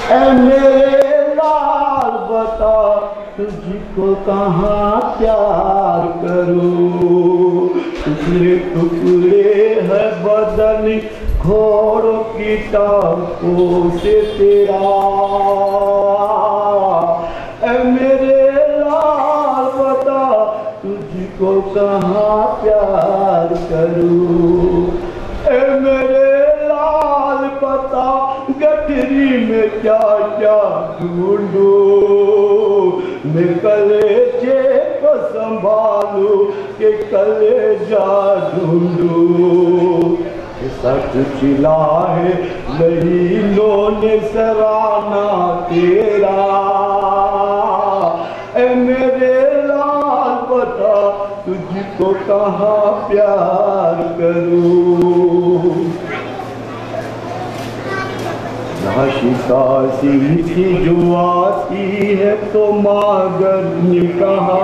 اے میرے لال بتا تجھ کو کہاں پیار کروں، ٹکڑے ٹکڑے ہے بدن گھوڑوں کی ٹانکوں سے تیرا، اے میرے لال بتا تجھ کو کہاں پیار کروں، اے میرے لال بتا گٹھری میں کیا کیا ڈھونڈوں، میں کلیجے کو سنبھالوں کہ کلیجہ ڈھونڈوں، سچ چلا ہے لہینوں نے سرانا تیرا، اے میرے لال بتا تجھ کو کہاں پیار کروں، عاشقہ سنگھ کی جو آتی ہے تو مگر نے کہا،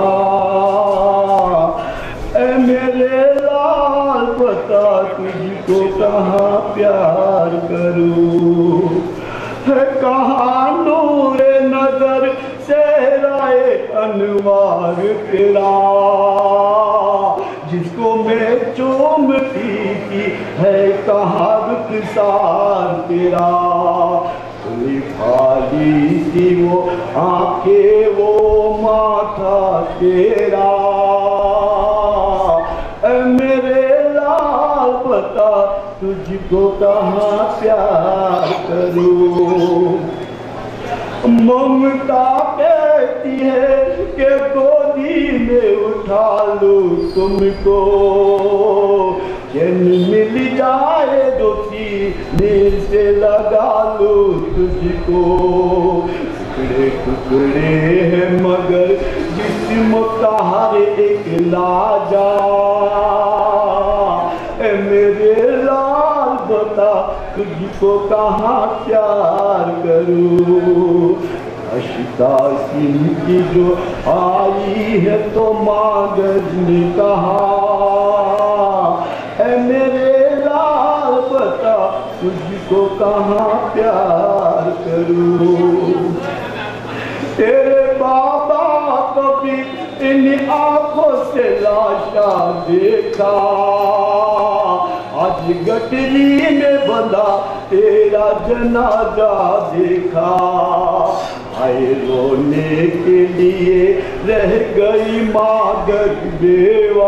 اے میرے لال بتا تجھ کو کہاں پیار کروں، ہے کہاں نور نظر صحرائے انوار تیرا، جس کو میں چومتی تھی ہے کہاں رخسار تیرا، کھلی خالی تھی وہ آنکھیں وہ ماتھا تیرا، اے میرے لال بتا تجھ کو کہاں پیار کروں، ممتا کہتی ہے کہ گودی میں اٹھا لوں تم کو، چین مل جائے جو سینے سے لگا لوں تجھ کو، ٹکڑے ٹکڑے ہیں مگر جسم کا ہر ایک لاجا، اے میرے لال بتا تجھ کو کہاں پیار کروں، عاشقہ سنگھ کی جو آئی ہے تو ماگر نے کہا، اے میرے لال بتا تجھ کو کہاں پیار کروں، تیرے بابا کو بھی ان آنکھوں سے لاشا دیکھا، آج گٹری میں بندھا تیرا جنازہ دیکھا، آئے رونے کے لیے رہ گئی مادر بیوہ،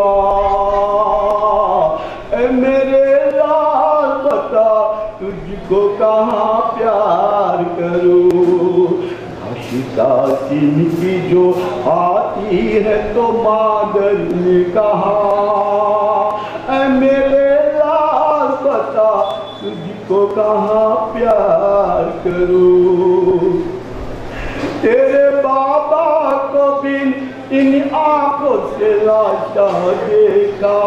اے میرے لال بتا تجھ کو کہاں پیار کروں، عاشقہ سنگھ کی جو آتی ہے تو مادر نے کہا، اے میرے لال بتا تجھ کو کہاں پیار کروں، تیرے بابا کو بھی ان آنکھوں سے لاشا دیکھا،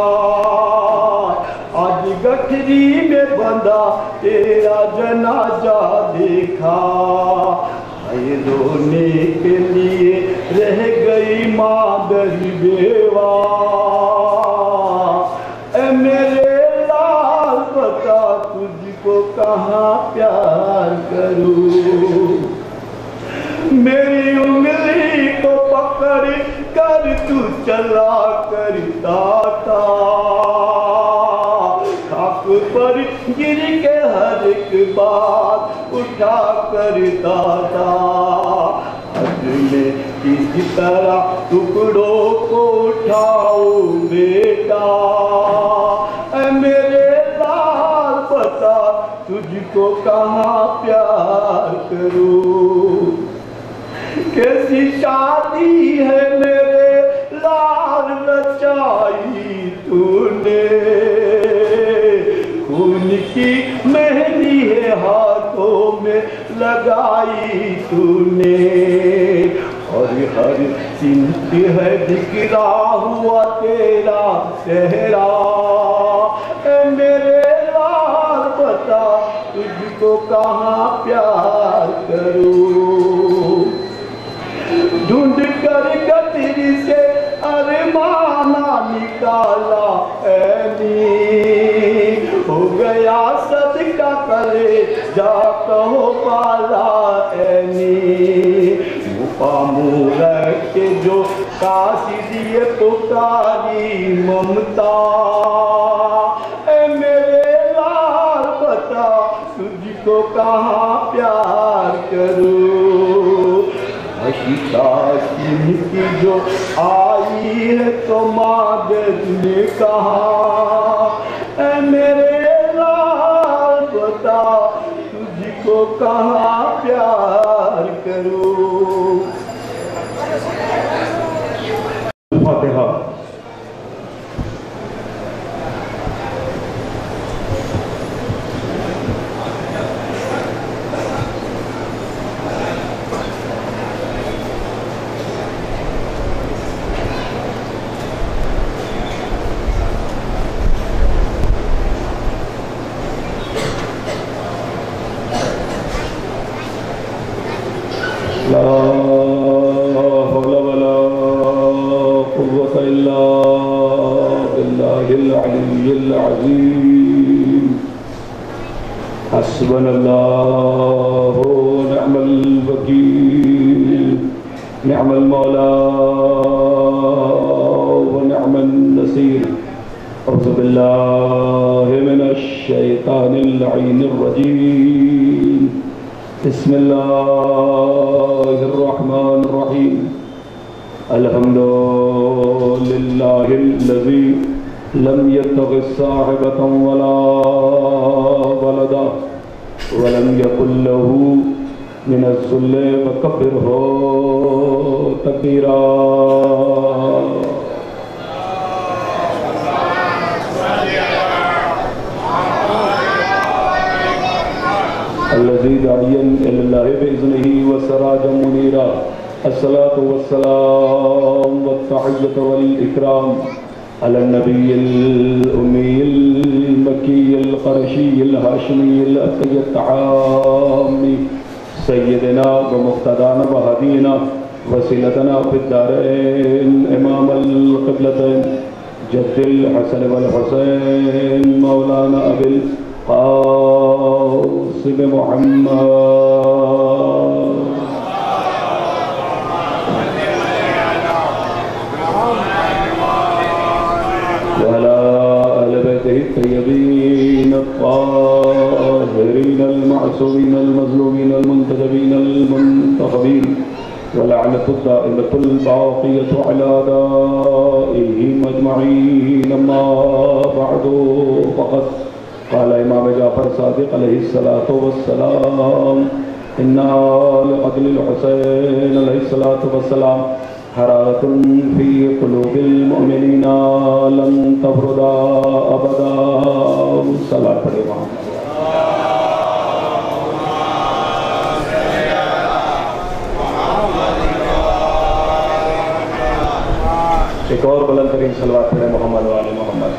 آج گٹھری میں بندھا تیرا جنازہ دیکھا، آئے رونے کے لیے رہ گئی مادر بیوہ، اے میرے لال بتا تجھ کو کہاں پیار کروں، میری انگلی کو پکڑ کر تو چلا کرتا تھا، خاک پر گر کے ہر ایک بات اٹھا کرتا تھا، آج میں کس طرح ٹکڑوں کو اٹھاؤں بیٹا، اے میرے لال بتا تجھ کو کہاں پیار کروں، کیسی شادی ہے میرے لال رچائی تو نے، خون کی مہندی ہے ہاتھوں میں لگائی تو نے، اور ہر سمت ہے بکھرا ہوا تیرا چہرہ، اے میرے لال بتا تجھ کو کہاں پیار کروں، ڈھونڈ کر گٹری سے ارمانہ نکالا ہو گیا صدقہ کر کرے جا کہو بالا اینی مقامور کے جو قاصدی پکاری ممتا اے میرے لال بتا تجھ کو کہاں پیار کروں شاشن کی جو آئی ہے تو مادر نے کہا اے میرے لال بتا تجھ کو کہاں پیار کروں فاتحہ حسبنا اللہ ونعم الوکیل نعم المولا ونعم النصیر اعوذ باللہ من الشیطان اللعین الرجیم بسم اللہ الرحمن الرحیم الحمد للہ الذی لم يتخذ صاحبة ولا ولدا ولم يكن له من الذل فكبره تكبيرا الذي داعيا إلى الله بإذنه وسراجا منيرا الصلاة والسلام والتحية والإكرام على النبي الأمي المكي القرشي الهاشمي الأتقي التعامي سيدنا ومقتدانا وهدينا وسيلتنا في الدارين إمام القبلتين جد الحسن والحسين مولانا أبي القاسم محمد الطيبين الطاهرين المعصومين المظلومين المنتجبين المنتخبين ولعنة الدائمة الباقية على أعدائهم أجمعين أما بعد فقد قال إمام جعفر صادق عليه الصلاة والسلام إنا لقتل الحسين عليه الصلاة والسلام حرارة في قلوب المؤمنين لن تبرد أبدا صلاة الإمام ایک اور بلند ترین صلوات پڑھیں محمد و آل محمد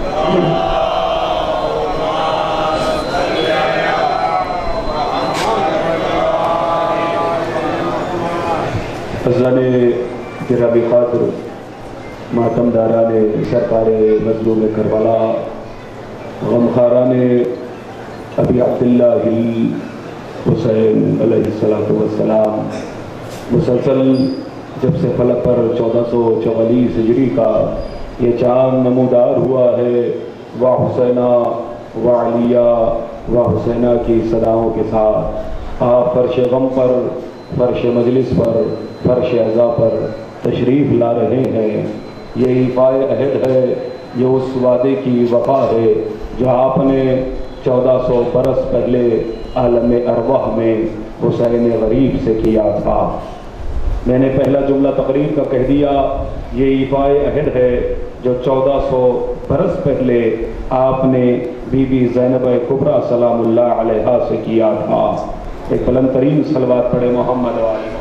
فضلان جنابی خاطر ماتم داران سرکار مظلوم کربلا غمخاران ابی عبداللہ حسین علیہ السلام مسلسل جب سے فلک پر 1444 ہجری کا یہ چاند نمودار ہوا ہے وا حسینہ وا علیہ وا حسینہ کی صداؤں کے ساتھ آپ فرش غم پر فرش مجلس پر فرش عزا پر تشریف لا رہے ہیں یہ ایفائے عہد ہے یہ اس وعدے کی وفا ہے جو آپ نے 1400 برس پہلے عالم ارواح میں حسین غریب سے کیا تھا میں نے پہلا جملہ تقریر کا کہہ دیا یہ ایفائے عہد ہے جو 1400 برس پہلے آپ نے بی بی زینب کبریٰ سلام اللہ علیہا سے کیا تھا ایک بلند ترین صلوات پڑھے محمد و آل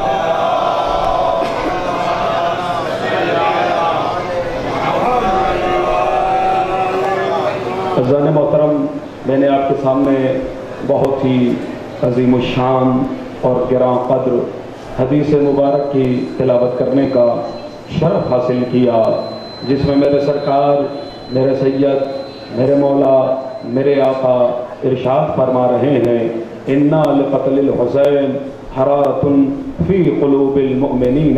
عزیزان محترم میں نے آپ کے سامنے بہت ہی عظیم الشان اور گراں قدر حدیث مبارک کی تلاوت کرنے کا شرف حاصل کیا جس میں میرے سرکار میرے سید میرے مولا میرے آقا ارشاد فرما رہے ہیں انا لقتل الحسین حرارۃ فی قلوب المؤمنین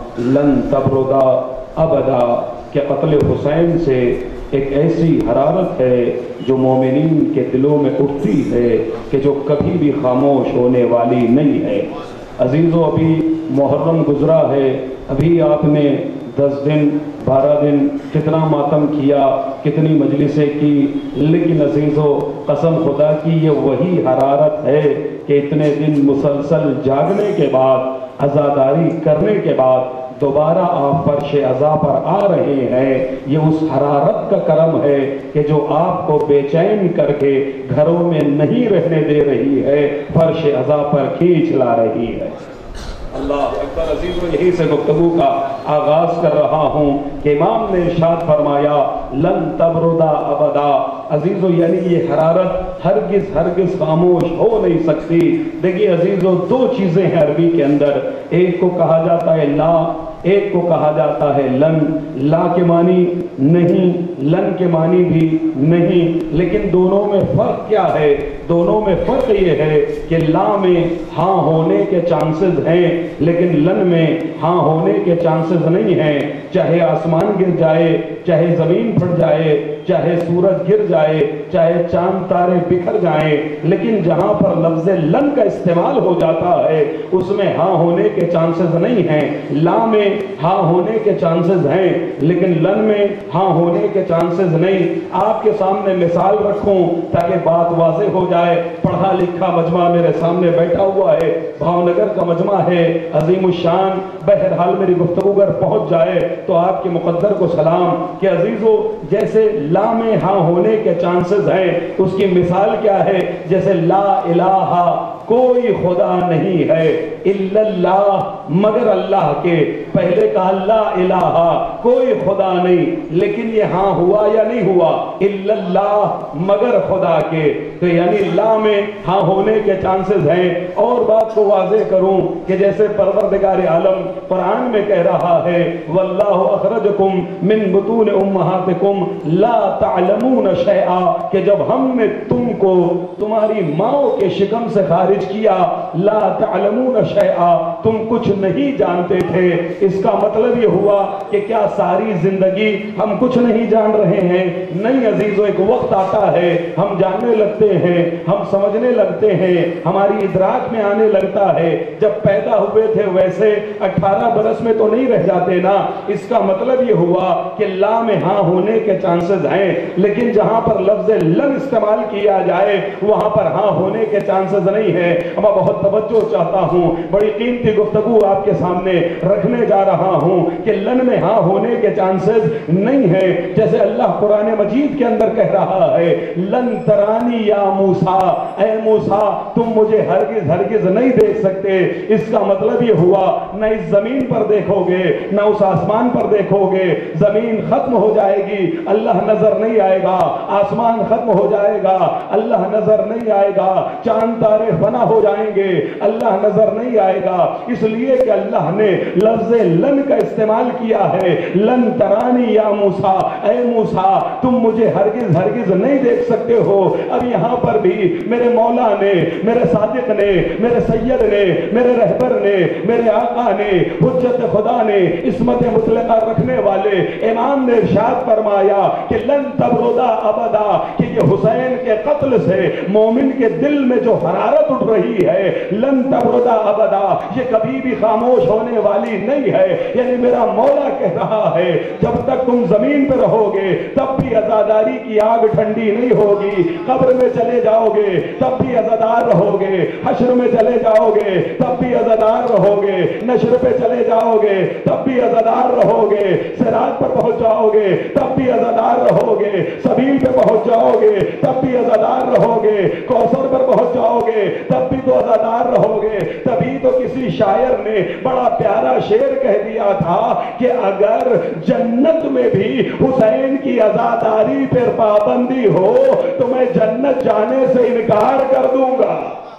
لن تبردا ابدا، کہ قتل حسین سے ایک ایسی حرارت ہے جو مومنین کے دلوں میں اٹھتی ہے کہ جو کبھی بھی خاموش ہونے والی نہیں ہے۔ عزیزو ابھی محرم گزرا ہے، ابھی آپ نے 10 دن 12 دن کتنا ماتم کیا، کتنی مجلسیں کی، لیکن عزیزو قسم خدا کی یہ وہی حرارت ہے کہ اتنے دن مسلسل جاگنے کے بعد، عزاداری کرنے کے بعد دوبارہ آپ فرش عزا پر آ رہے ہیں۔ یہ اس حرارت کا کرم ہے کہ جو آپ کو بے چین کر کے گھروں میں نہیں رہنے دے رہی ہے، فرش عزا پر کھینچ لا رہی ہے۔ اللہ اکبر۔ عزیزو یہی سے گفتگو کا آغاز کر رہا ہوں کہ امام نے ارشاد فرمایا لن تبردا ابدا۔ عزیزو یعنی یہ حرارت ہرگز خاموش ہو نہیں سکتی۔ دیکھیے عزیزو 2 چیزیں ہیں عربی کے اندر، ایک کو کہا جاتا ہے لا، ایک کو کہا جاتا ہے لن۔ لا کے معنی نہیں، لن کے معنی بھی نہیں، لیکن دونوں میں فرق کیا ہے؟ دونوں میں فرق یہ ہے کہ لا میں ہاں ہونے کے چانسز ہیں، لیکن لن میں ہاں ہونے کے چانسز نہیں ہیں۔ چاہے آسمان گر جائے، چاہے زمین پھٹ جائے، چاہے سورج گر جائے، چاہے چاند تارے بکھر جائیں، لیکن جہاں پر لفظ لن کا استعمال ہو جاتا ہے اس میں ہاں ہونے کے چانسز نہیں ہیں۔ لا میں ہاں ہونے کے چانسز ہیں، لیکن لن میں ہاں ہونے کے چانسز نہیں۔ آپ کے سامنے مثال رکھوں تاکہ بات واضح ہو جائے۔ پڑھا لکھا مجمع میرے سامنے بیٹھا ہوا ہے، بھاونگر کا مجمع ہے، عظیم الشان۔ بہرحال میری گفتگو اگر پہنچ جائے تو آپ کے مقدر کو سلام کہ عزیزو جیسے لا میں ہاں ہونے کے چانسز ہیں، اس کی مثال کیا ہے؟ جیسے لا الہ، کوئی خدا نہیں ہے، الا اللہ، مگر اللہ کے۔ پہلے کہا لا الہ، کوئی خدا نہیں، لیکن یہ ہاں ہوا یا نہیں ہوا؟ الا اللہ، مگر خدا کے۔ تو یعنی لا میں ہاں ہونے کے چانسز ہیں۔ اور بات کو واضح کروں کہ جیسے پروردگار عالم قرآن میں کہہ رہا ہے واللہ اخرجکم من بطون امہاتکم لا تعلمون شیئا، کہ جب ہم نے تم کو تمہاری ماؤں کے شکم سے خارج کیا، لا تعلمون شیئا، تم کچھ نہیں جانتے تھے۔ اس کا مطلب یہ ہوا کہ کیا ساری زندگی ہم کچھ نہیں جان رہے ہیں؟ نہیں عزیزو، ایک وقت آتا ہے ہم جاننے لگتے ہیں، ہم سمجھنے لگتے ہیں، ہماری ادراک میں آنے لگتا ہے۔ جب پیدا ہوئے تھے ویسے 18 برس میں تو نہیں رہ جاتے نا۔ اس کا مطلب یہ ہوا کہ لا میں ہاں ہونے کے چانسز ہیں، لیکن جہاں پر لفظ لن استعمال کیا جائے وہاں پر ہاں ہونے کے چانسز نہیں ہے۔ میں بہت توجہ چاہتا ہوں، بڑی قیمتی گفتگو آپ کے سامنے رکھنے جا رہا ہوں کہ لن میں ہاں ہونے کے چانسز نہیں ہے۔ جیسے اللہ قرآن مجید کے اندر کہہ رہا ہے لن ترانی یا موسیٰ، اے موسیٰ تم مجھے ہرگز نہیں دیکھ سکتے۔ اس کا مطلب یہ ہوا نہ اس زمین پر دیکھو گے نہ اس آسمان پر دیکھو گے۔ زمین ختم ہو جائے گی، اللہ نظر نہیں آئے گا۔ آسمان ختم ہو جائے گا، اللہ نظر نہیں آئے گا۔ چاند تارے فنا ہو جائیں گے، اللہ نظر نہیں آئے گا۔ اس لیے کہ اللہ نے لفظ لن کا استعمال کیا ہے۔ لن ترانی یا موسیٰ، اے موسیٰ تم مجھے ہرگز نہیں دیکھ سکتے ہو۔ اب یہاں پر بھی میرے مولا نے، میرے صادق نے، میرے سید نے، میرے رہبر نے، میرے آقا نے، حجت خدا نے، عصمت مطلقہ رکھنے والے امام نے ارشاد فرمایا کہ لن تبردا ابدا، کہ یہ حسین کے قتل سے مومن کے دل میں جو حرارت اٹھ رہی ہے لن تبردا ابدا، یہ کبھی بھی خاموش ہونے والی نہیں ہے۔ یعنی میرا مولا کہہ رہا ہے جب تک تم زمین پہ رہو گے تب بھی عزاداری کی آگ ٹھنڈی نہیں ہوگی۔ قبر میں چلے جاؤ گے تب بھی عزادار رہو گے، حشر میں چلے جاؤ گے تب بھی عزادار رہو گے، نشر پہ چلے جاؤ گے تب بھی عزادار رہو گے، صراط پر پہنچ جاؤ گے تب بھی عزادار رہو گے، سبیل پہ پہنچ جاؤ گے تب بھی عزادار رہو گے، کوثر پر پہنچ جاؤ گے تب بھی تو عزادار رہو گے۔ تبھی تو کسی شاعر نے بڑا پیارا شعر کہہ دیا تھا کہ اگر جنت میں بھی حسین کی عزاداری پر پابندی ہو تو میں جنت جانے سے انکار کر دوں گا۔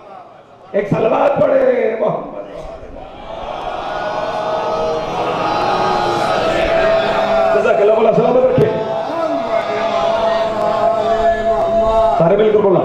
ایک صلوات پڑھے محمد۔ جزاک اللہ، سلامت رکھے۔ بالکل بولا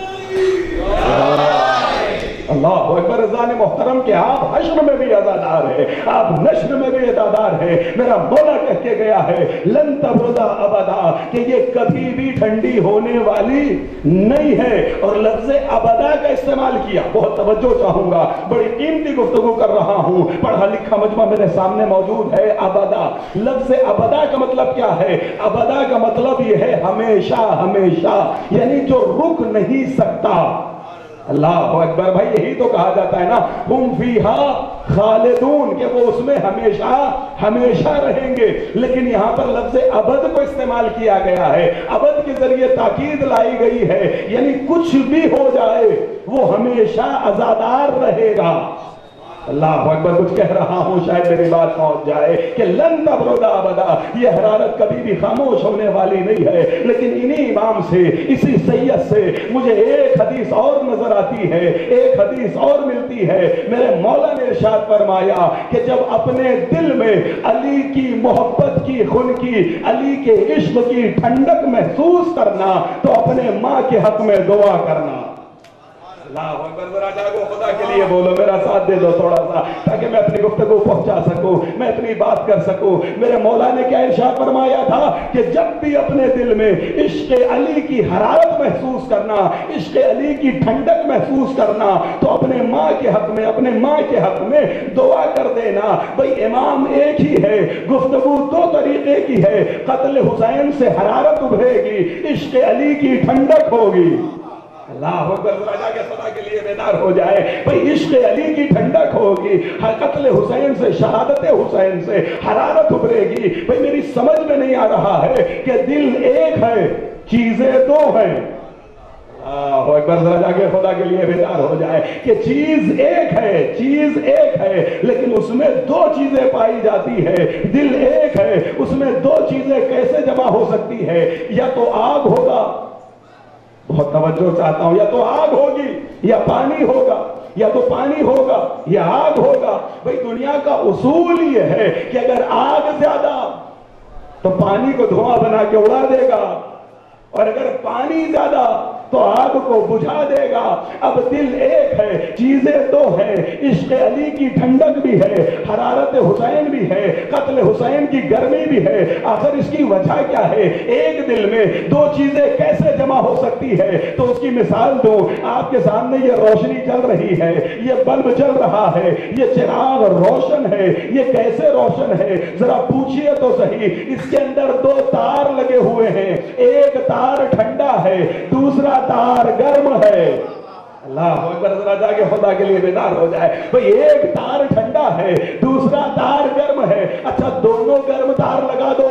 اللہ اکبر رضان محترم کہ آپ حشر میں بھی عزادار ہیں، آپ نشر میں بھی عزادار ہیں۔ میرا مولا کہہ کے گیا ہے لن تبردا ابدا کہ یہ کبھی بھی ٹھنڈی ہونے والی نہیں ہے، اور لفظ ابدا کا استعمال کیا۔ بہت توجہ چاہوں گا، بڑی قیمتی گفتگو کر رہا ہوں، پڑھا لکھا مجمع میرے سامنے موجود ہے۔ ابدا، لفظ ابدا کا مطلب کیا ہے؟ ابدا کا مطلب یہ ہے ہمیشہ ہمیشہ، یعنی جو رک نہیں سکتا۔ اللہ اکبر بھائی، یہی تو کہا جاتا ہے نا ہم فیہا خالدون، کہ وہ اس میں ہمیشہ ہمیشہ رہیں گے۔ لیکن یہاں پر لفظ ابد کو استعمال کیا گیا ہے، ابد کے ذریعے تاکید لائی گئی ہے، یعنی کچھ بھی ہو جائے وہ ہمیشہ عزادار رہے گا۔ اللہ اکبر، کچھ کہہ رہا ہوں شاید میری بات پہنچ جائے کہ لن تبرد ابدا، یہ حرارت کبھی بھی خاموش ہونے والی نہیں ہے۔ لیکن انہی امام سے، اسی سید سے مجھے ایک حدیث اور نظر آتی ہے، ایک حدیث اور ملتی ہے۔ میرے مولا نے ارشاد فرمایا کہ جب اپنے دل میں علی کی محبت کی، خون کی، علی کے عشق کی ٹھنڈک محسوس کرنا تو اپنے ماں کے حق میں دعا کرنا۔ اللہ اکبر، ذرا جاگو، خدا کے لیے بولو، میرا ساتھ دے دو تھوڑا سا تاکہ میں اپنی گفتگو پہنچا سکوں، میں اپنی بات کر سکوں۔ میرے مولا نے کیا ارشاد فرمایا تھا کہ جب بھی اپنے دل میں عشق علی کی حرارت محسوس کرنا، عشق علی کی ٹھنڈک محسوس کرنا تو اپنے ماں کے حق میں، اپنے ماں کے حق میں دعا کر دینا۔ بھئی امام ایک ہی ہے، گفتگو دو طریقے کی ہے، قتل حسین سے حرارت ابھرے گی، عشق علی کی ٹھنڈک ہوگی۔ اللہ اکبر، ذرا جا کے خدا کے لیے بیدار ہو جائے۔ بھئی عشق علی کی ٹھنڈک ہوگی، قتل حسین سے، شہادت حسین سے حرارت ابھرے گی۔ بھئی میری سمجھ میں نہیں آ رہا ہے کہ دل ایک ہے چیزیں دو ہیں۔ اللہ اکبر، ذرا جا کے خدا کے لیے بیدار ہو جائے کہ چیز ایک ہے، چیز ایک ہے، لیکن اس میں دو چیزیں پائی جاتی ہے۔ دل ایک ہے، اس میں دو چیزیں کیسے جمع ہو سکتی ہے؟ یا تو آگ ہوگا، بہت توجہ چاہتا ہوں، یا تو آگ ہوگی یا پانی ہوگا، یا تو پانی ہوگا یا آگ ہوگا۔ بھئی دنیا کا اصول یہ ہے کہ اگر آگ زیادہ تو پانی کو دھواں بنا کے اڑا دے گا، اور اگر پانی زیادہ تو آگ کو بجھا دے گا۔ اب دل ایک ہے، چیزیں دو ہیں، عشق علی کی ٹھنڈک بھی ہے، حرارت حسین بھی ہے، قتل حسین کی گرمی بھی ہے۔ آخر اس کی وجہ کیا ہے؟ ایک دل میں دو چیزیں کیسے جمع ہو سکتی ہے؟ تو اس کی مثال دوں، آپ کے سامنے یہ روشنی چل رہی ہے، یہ بلب چل رہا ہے، یہ چراغ روشن ہے، یہ کیسے روشن ہے؟ ذرا پوچھئے تو صحیح، اس کے اندر دو تار لگے ہوئے ہیں، ایک تار ٹھنڈا ہے، دوسرا تار گرم ہے۔ اللہ اکبر، ذرا جا کے خدا کے لیے بیدار ہو جائے۔ بھئی ایک تار ٹھنڈا ہے، دوسرا تار گرم ہے۔ اچھا دونوں گرم تار لگا دو،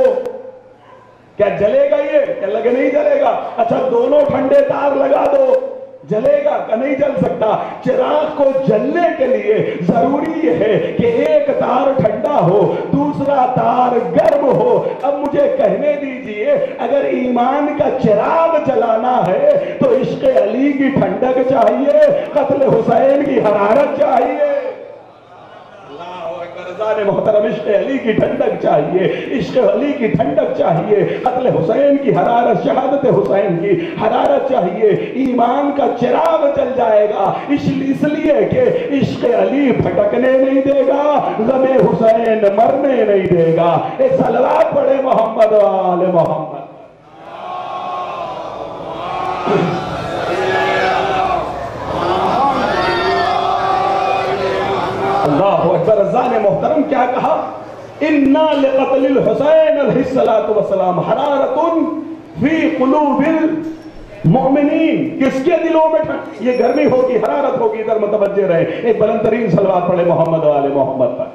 کیا جلے گا یہ؟ کہ لگے نہیں جلے گا؟ اچھا دونوں ٹھنڈے تار لگا دو، جلے گا کہ نہیں جل سکتا؟ چراغ کو جلنے کے لیے ضروری یہ ہے کہ ایک تار ٹھنڈا ہو، دوسرا تار گرم ہو۔ اب مجھے کہنے دیجئے، اگر ایمان کا چراغ جلانا ہے تو عشق علی کی ٹھنڈک چاہیے، قتل حسین کی حرارت چاہیے۔ محترم، عشق علی کی ٹھنڈک چاہیے، عشق علی کی ٹھنڈک چاہیے، قتل حسین کی حرارت، شہادت حسین کی حرارت چاہیے۔ ایمان کا چراغ جل جائے گا، اس لیے کہ عشق علی پھٹکنے نہیں دے گا، غم حسین مرنے نہیں دے گا۔ ایک صلوات پڑھے محمد و آل محمد۔ اللہ اکبر، رضان محترم کیا کہا؟ اِنَّا لِقَتْلِ الْحُسَيْنِ علیہ السلام حرارت فی قلوب المؤمنین۔ کس کے دلوں میں یہ گرمی ہوگی، حرارت ہوگی؟ ادھر متوجہ رہے، ایک بلند ترین صلوات پڑھے محمد و آل محمد پر۔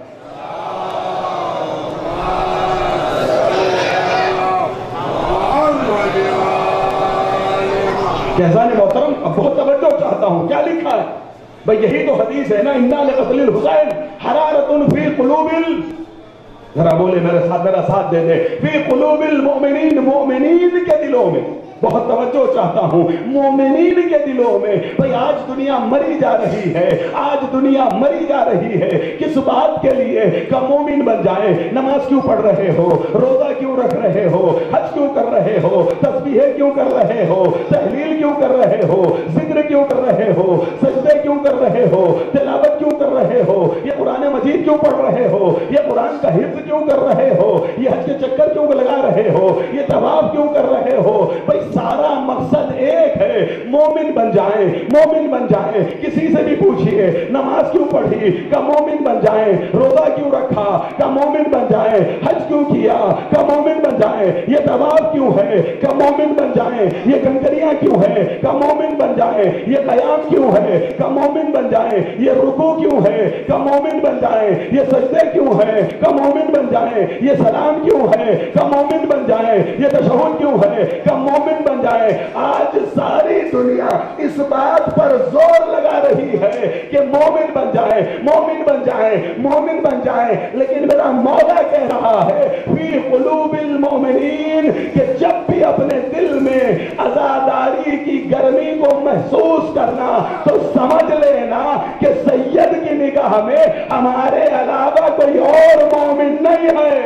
رضان محترم اب بہت توجہ چاہتا ہوں، کیا لکھا ہے؟ بھئی یہی تو حدیث ہے نا، اِنَّا لِقَتْلِ الْحُسَيْنِ حَرَارَةٌ فِي قُلُوبِ ذرا بولے میرے ساتھ، میرا ساتھ دے دے، فِي قُلُوبِ الْمُؤْمِنِينَ، مؤمنین کے دلوں میں۔ بہت توجہ چاہتا ہوں مومنین کے دلوں میں. بھئی آج دنیا مری جا رہی ہے, آج دنیا مری جا رہی ہے کس بات کے لیے کہ مومن بن جائیں. نماز کیوں پڑھ رہے ہو, روزہ کیوں رکھ رہے ہو, حج کیوں کر رہے ہو, تسبیح کیوں کر رہے ہو, تحلیل کیوں کر رہے ہو, ذکر کیوں کر رہے ہو, سجدے کیوں کر رہے ہو, تلاوت کیوں کر رہے ہو, یہ قرآن مجید کیوں پڑھ رہے ہو, یہ قرآن کا حفظ کیوں کر رہے ہو, یہ حج کے چکر کیوں لگا رہے ہو, یہ طواف کیوں کر رہے ہو. بھئی سارا مقصد ایک ہے, مومن بن جائیں, مومن بن جائیں. کسی سے بھی پوچھئے نماز کیوں پڑھی, کہ مومن بن جائیں. روزہ کیوں رکھا, کہ مومن بن جائیں. حج کیوں کیا, کہ مومن بن جائیں. یہ طواف کیوں ہے, کہ مومن بن جائیں. یہ کنکریاں کیوں ہے, کہ مومن بن جائیں. یہ قیام کیوں ہے, کہ مومن بن جائیں. یہ رکوع کیوں ہے, کہ مومن بن جائیں. یہ سجدے کیوں ہے, کہ مومن بن جائیں. یہ سلام کیوں ہے, کہ مومن بن جائیں. یہ تشہد کیوں ہے, کہ مومن بن جائیں. آج ساری دنیا اس بات پر زور لگا رہی ہے کہ مومن بن جائیں, مومن بن جائیں, مومن بن جائیں. لیکن میرا مولا کہہ رہا ہے فی قلوب المؤمنین, کہ جب بھی اپنے دل میں عزاداری کی گرمی کو محسوس کرنا تو سمجھ لینا کہ سید کی نگاہ میں ہمارے علاوہ کوئی اور مومن نہیں ہے.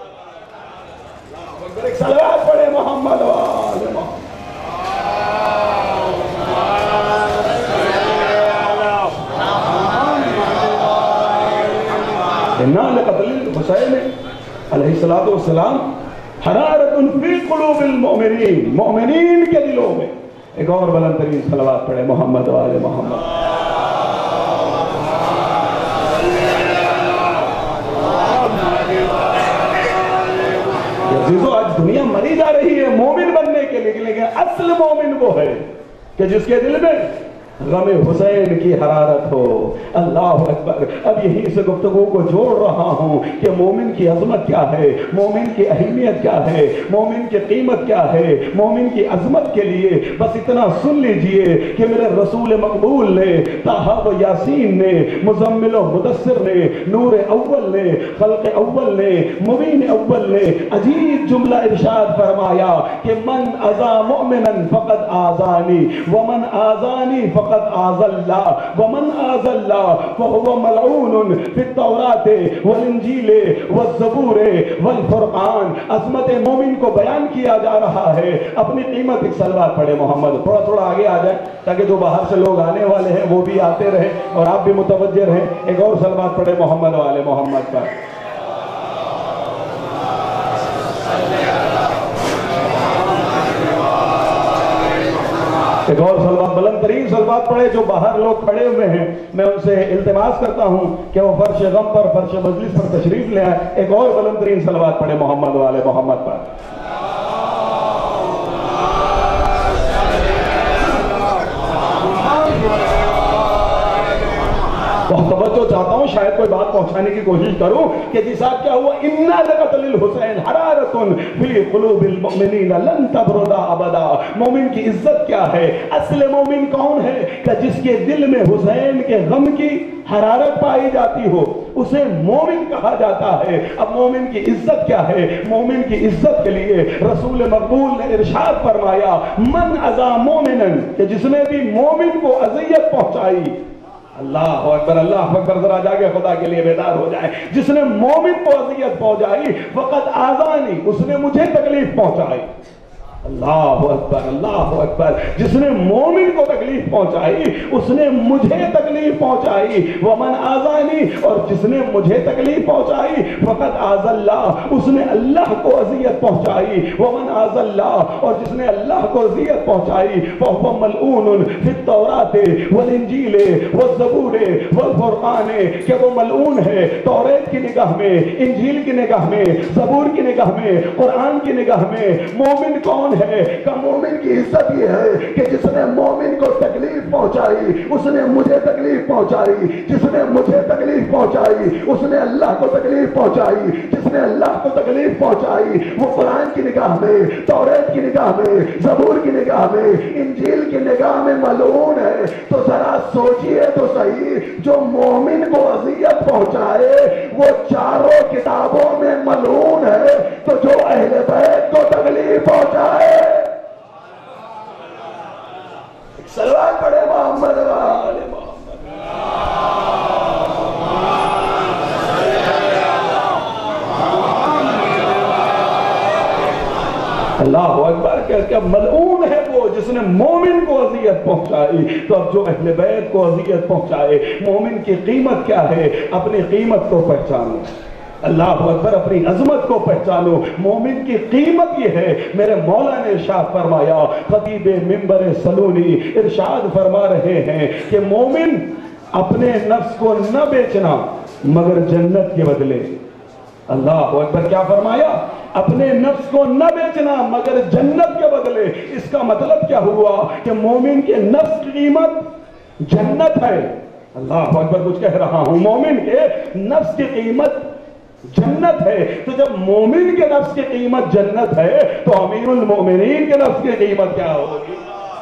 ایک صلوات پڑھے محمد وآل محمد. اِنَّا لِقَتْلِ الْحُسَيْنِ علیہ السلام حرارت فی قلوب المؤمنین, مومنین کے دلوں میں. ایک اور بلند ترین صلوات پڑھے محمد وآل محمد. عزیزو آج دنیا مری جا رہی ہے مومن بننے کے لیے, لیکن اصل مومن وہ ہے کہ جس کے دل میں غم حسین کی حرارت ہو. اللہ اکبر. اب یہیں سے گفتگو کو جوڑ رہا ہوں کہ مومن کی عظمت کیا ہے, مومن کی اہمیت کیا ہے, مومن کی قیمت کیا ہے. مومن کی عظمت کے لیے بس اتنا سن لیجئے کہ میرے رسول مقبول نے, طٰہٰ و یاسین نے, مزمل و مدثر نے, نور اول نے, خلق اول نے, مبین اول نے عجیب جملہ ارشاد فرمایا کہ من اذا مؤمنا فقد آذانی ومن آذانی فقد آذى الله ومن آذى الله فهو ملعون في التوراة والانجیل والزبور والفرقان. عظمت مومن کو بیان کیا جا رہا ہے. اپنی قیمت ایک صلوات پڑھے محمد. تھوڑا آگے آ جائیں تاکہ جو باہر سے لوگ آنے والے ہیں وہ بھی آتے رہیں اور آپ بھی متوجہ رہیں. ایک اور صلوات پڑھے محمد والے محمد پر. ایک اور صلوات, بلند ترین صلوات پڑھے. جو باہر لوگ کھڑے ہوئے ہیں میں ان سے التماس کرتا ہوں کہ وہ فرش غم پر, فرش مجلس پر تشریف لے آئے. ایک اور بلند ترین صلوات پڑھے محمد والے محمد پر. بہت توجہ چاہتا ہوں, شاید کوئی بات پہنچانے کی کوشش کروں کہ جی صاحب کیا ہوا. اِنَّا لِقَتْلِ الْحُسَيْنِ حَرَارَةٌ فِي قُلُوبِ الْمُؤْمِنِينَ لَن تَبْرُدَ أَبَدًا. مومن کی عزت کیا ہے, اصل مومن کون ہے کہ جس کے دل میں حسین کے غم کی حرارت پائی جاتی ہو, اسے مومن کہا جاتا ہے. اب مومن کی عزت کیا ہے, مومن کی عزت کے لیے رسول مقبول نے ارشاد فرمایا من اذا مومنا, کہ جس نے بھی مومن کو اذیت پہنچائی. اللہ اکبر, اللہ اکبر. ذرا جاگے خدا کے لیے بیدار ہو جائے. جس نے مومن کو اذیت پہنچائی فقط آذانی, اس نے مجھے تکلیف پہنچائی. اللہ اکبر, اللہ اکبر. جس نے مومن کو تکلیف پہنچائی اس نے مجھے تکلیف پہنچائی. ومن آذانی, اور جس نے مجھے تکلیف پہنچائی فقط آذى اللہ, اس نے اللہ کو اذیت پہنچائی. ومن آذى اللہ, اور جس نے اللہ کو اذیت پہنچائی فهو ملعون فی التوراة والانجیل والزبور والفرقان, کہ وہ ملعون ہے توریت کی نگاہ میں, انجیل کی نگاہ میں, زبور کی نگاہ میں, قرآن کی نگاہ میں. مومن کون ہے کہ مومن کی عزت یہ ہے کہ جس نے مومن کو تکلیف پہنچائی اس نے مجھے تکلیف پہنچائی. جس نے مجھے تکلیف پہنچائی اس نے اللہ کو تکلیف پہنچائی. جس نے اللہ کو تکلیف پہنچائی وہ قرآن کی نگاہ میں, توریت کی نگاہ میں, زبور کی نگاہ میں, انجیل کی نگاہ میں ملعون ہے. تو ذرا سوچئے تو صحیح, جو مومن کو اذیت پہنچائے وہ چاروں کتابوں میں ملعون ہے, تو جو اہل بیت کو تکلیف پہنچائے सलवात पढ़े मोहम्मद वाले मोहम्मद। अल्लाह अकबर। क्या मलऊन है वो जिसने मोमिन को अजियत पहुंचाई। तो अब जो अहले बैत को अजियत पहुंचाए, मोमिन की कीमत क्या है, अपनी कीमत को पहचानो। अल्लाह अकबर, अपनी अजमत को पहचानो। मोमिन की कीमत ये है। मेरे मौला ने इरशाद फरमाया, खतीब मिंबर सलूनी इरशाद फरमा रहे हैं कि मोमिन अपने नफ्स को न बेचना मगर जन्नत के बदले। अल्लाह अकबर, क्या फरमाया? अपने नफ्स को न बेचना मगर जन्नत के बदले। इसका मतलब क्या हुआ कि मोमिन के नफ्स की कीमत जन्नत है। अल्लाह अकबर, कुछ कह रहा हूं, मोमिन के नफ्स की कीमत जन्नत है। तो जब मोमिन के नफ्स की कीमत जन्नत है तो अमीरुल मोमिनीन के नफ्स की कीमत क्या होगी?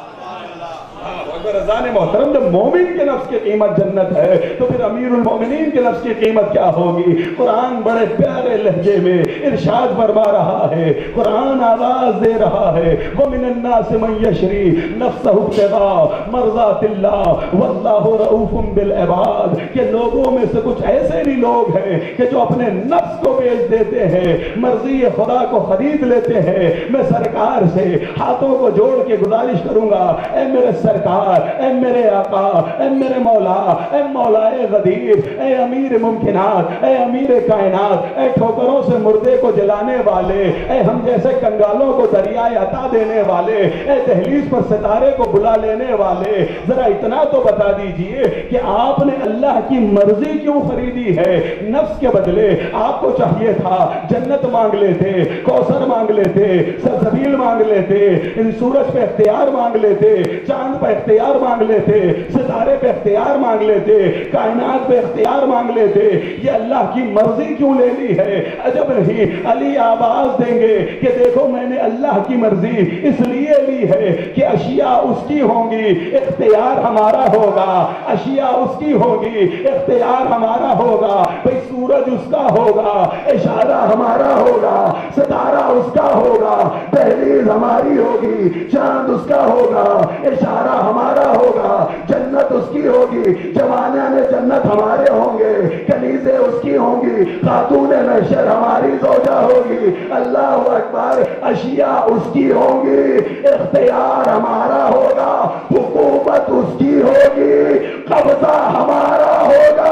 रज़ान मोहतरम, जब मोमिन के नफ्स की कीमत जन्नत है तो फिर अमीरुल मोमिनीन के नफ्स की कीमत क्या होगी? कुरान बड़े प्यारे लहजे में इरशाद फरमा रहा है, कुरान आवाज दे रहा है, वो मिनन्नास मन यशरी नफ्सहु इब्तिगा मर्ज़ातिल्लाह वल्लाहु रऊफुम बिल इबाद। कि लोगों में से कुछ ऐसे भी लोग हैं कि जो अपने नफ्स को बेच देते हैं, मर्जी खुदा को खरीद लेते हैं। मैं सरकार से हाथों को जोड़ के गुजारिश करूंगा, ऐ मेरे सरकार, ऐ मेरे आका, ऐ मेरे मौला, ऐ मौलाए गदीर, ऐ अमीर मुमकिनात, ऐ अमीर कायनात, ऐ ठोकरों से मुर्दे को जलाने वाले, ऐ हम जैसे कंगालों को दरियाए अता देने वाले, ऐ दहलीज पर सितारे को बुला लेने वाले, जरा इतना तो बता दीजिए कि आपने अल्लाह की मर्जी क्यों खरीदी है? नफ्स के बदले आपको चाहिए था जन्नत मांग लेते, कौसर मांग लेते, सलसबील मांग लेते, इन सूरज पे इख्तियार मांग लेते, चांद पे इख्तियार मांग लेते, सितारे पे इख्तियार मांग लेते, कायनात पे इख्तियार मांग लेते। ये अल्लाह की मर्जी क्यों ले ली है? अजब नहीं, अली आवाज देंगे कि देखो मैंने अल्लाह की मर्जी इसलिए ली है कि अशिया उसकी होंगी, इख्तियार हमारा होगा। अशिया उसकी होगी, इख्तियार हमारा होगा। भाई सूरज उसका होगा, इशारा हमारा होगा, सितारा उसका होगा, दहलीज हमारी होगी, चांद उसका होगा, इशारा हमारा होगा, जन्नत उसकी होगी, जवाना ने जन्नत हमारे होंगे, कलीजे उसकी होंगी, खातूने महशर हमारी ज़ौजा होगी। अल्लाह अकबर, अशिया उसकी होगी, इख्तियार हमारा होगा, हुकूमत उसकी होगी, कब्जा हमारा होगा।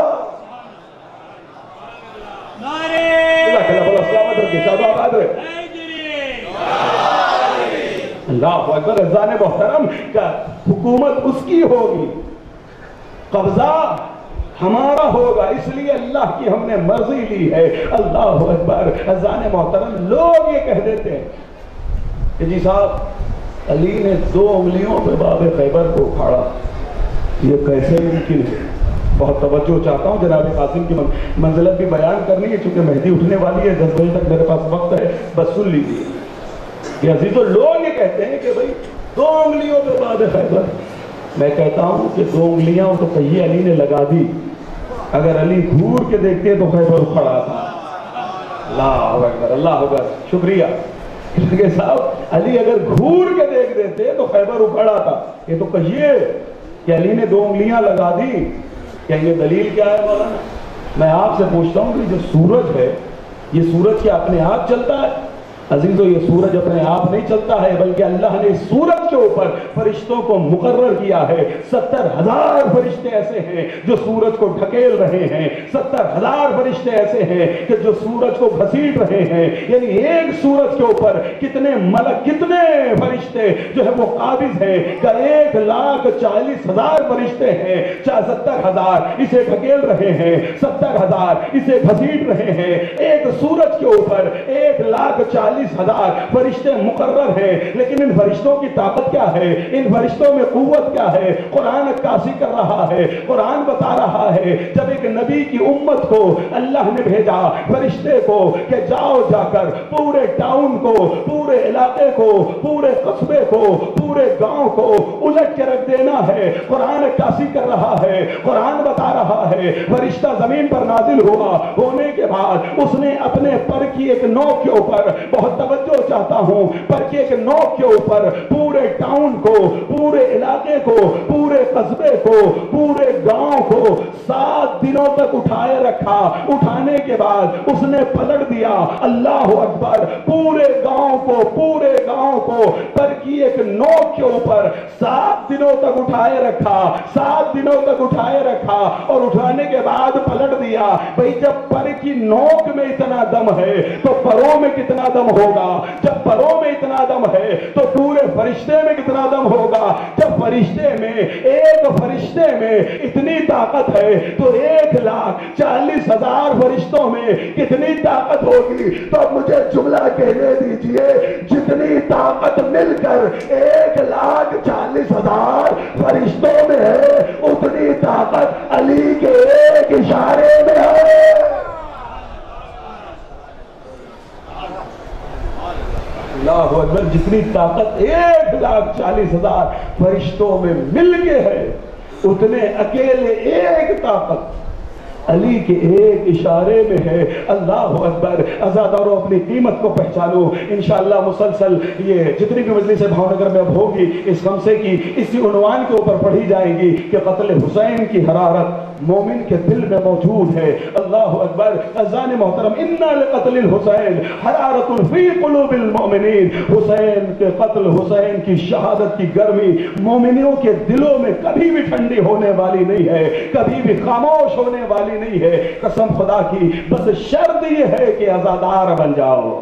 अल्लाह अकबर, रज़ान मोहतरम का हुकूमत उसकी होगी, कब्जा हमारा होगा, इसलिए अल्लाह की हमने मर्जी ली है। अल्लाह अकबर, रज़ान मोहतरम, लोग ये कह देते हैं कि जी साहब अली ने 2 उंगलियों पे बाब खैबर को उखाड़ा, ये कैसे मुमकिन है? बहुत तवज्जो चाहता हूँ, जनाब कासिम की मंजिलत भी बयान करनी है चूंकि मेहदी उठने वाली है, 10 बजे तक मेरे पास वक्त है, बस सुन लीजिए। तो लोग ये कहते हैं कि भाई 2 उंगलियों पे बाब खैबर। मैं कहता हूँ कि 2 उंगलियां तो कहिए अली ने लगा दी, अगर अली घूर के देखते तो खैबर उखड़ा था। अल्लाह अकबर, अल्लाह अकबर, शुक्रिया साहब। अली अगर घूर के देख देते तो खैबर उखड़ा था। ये तो कहिए कि अली ने 2 उंगलियां लगा दी, क्या ये दलील क्या है मौलाना? मैं आपसे पूछता हूँ कि जो सूरज है, ये सूरज क्या अपने आप चलता है? अजीजों, ये सूरज अपने आप नहीं चलता है, बल्कि अल्लाह ने सूरज के ऊपर फरिश्तों को मुकर्रर किया है। 70,000 फरिश्ते ऐसे हैं जो सूरज को ढकेल रहे हैं, 70,000 फरिश्ते ऐसे हैं कि जो सूरज को घसीट रहे हैं। यानी एक सूरज के ऊपर कितने मलक, कितने फरिश्ते जो है वो काबिज हैं का 1,40,000 फरिश्ते हैं। 70,000 इसे ढकेल रहे हैं, 70,000 इसे घसीट रहे हैं। एक सूरज के ऊपर 1,40,000 फरिश्ते मुकर्रर हैं। लेकिन इन फरिश्तों की ताकत क्या है? इन फरिश्तों में कुव्वत क्या है? कुरान अक्कासी कर रहा है, कुरान बता रहा है। जब एक नबी की उम्मत को अल्लाह ने भेजा फरिश्ते को कि जाओ जाकर पूरे टाउन को, पूरे इलाके को, पूरे कस्बे को, पूरे پورے گاؤں کو الٹ کے رکھ دینا ہے۔ قرآن عکاسی کر رہا ہے، قرآن بتا رہا ہے، فرشتہ زمین پر نازل ہوا، ہونے کے بعد اس نے اپنے پر کی ایک نوک کے اوپر، بہت توجہ چاہتا ہوں، پر کی ایک نوک کے اوپر پورے ٹاؤن کو، پورے علاقے کو، پورے قصبے کو، پورے گاؤں کو 7 دنوں تک اٹھائے رکھا۔ اٹھانے کے بعد اس نے پلٹ دیا، اللہ اکبر، پورے گاؤں کو پر کی ایک نوک کے اوپر 7 دنوں تک اٹھائے رکھا، 7 دنوں تک اٹھائے رکھا، اور اٹھانے کے بعد پلٹ دیا۔ بھئی جب پر کی نوک میں اتنا دم ہے تو پروں میں کتنا دم ہوگا؟ جب پروں میں اتنا دم ہے تو پورے فرشتے میں کتنا دم ہوگا؟ جب فرشتے میں، ایک فرشتے میں اتنی طاقت ہے تو 1,40,000 فرشتوں میں کتنی طاقت ہوگی؟ تو اب مجھے جملہ کہنے دیجئے، جتنی طاقت مل کر 1,40,000 فرشتوں میں ہے، اتنی طاقت علی کے ایک اشارے میں ہے۔ اللہ اکبر، جتنی طاقت 1,40,000 فرشتوں میں مل کے ہے، اتنے اکیلے ایک طاقت علی کے ایک اشارے میں ہے۔ اللہ اکبر۔ عزاداروں، اپنی قیمت کو پہچانو۔ انشاءاللہ مسلسل یہ جتنی بھی مجلسیں بھاونگر میں اب ہوگی، اس خمسے کی اسی عنوان کے اوپر پڑھی جائیں گی کہ قتل حسین کی حرارت مومن کے دل میں موجود ہے۔ اللہ اکبر۔ اذان محترم، انا لقتل الحسین حرارت فی قلوب المؤمنین۔ حسین کے قتل، حسین کی شہادت کی گرمی مومنوں کے دلوں میں کبھی بھی ٹھنڈی ہونے والی نہیں ہے، کبھی بھی خاموش ہونے والی نہیں ہے۔ قسم خدا کی، بس شرط یہ ہے کہ عزادار بن جاؤ۔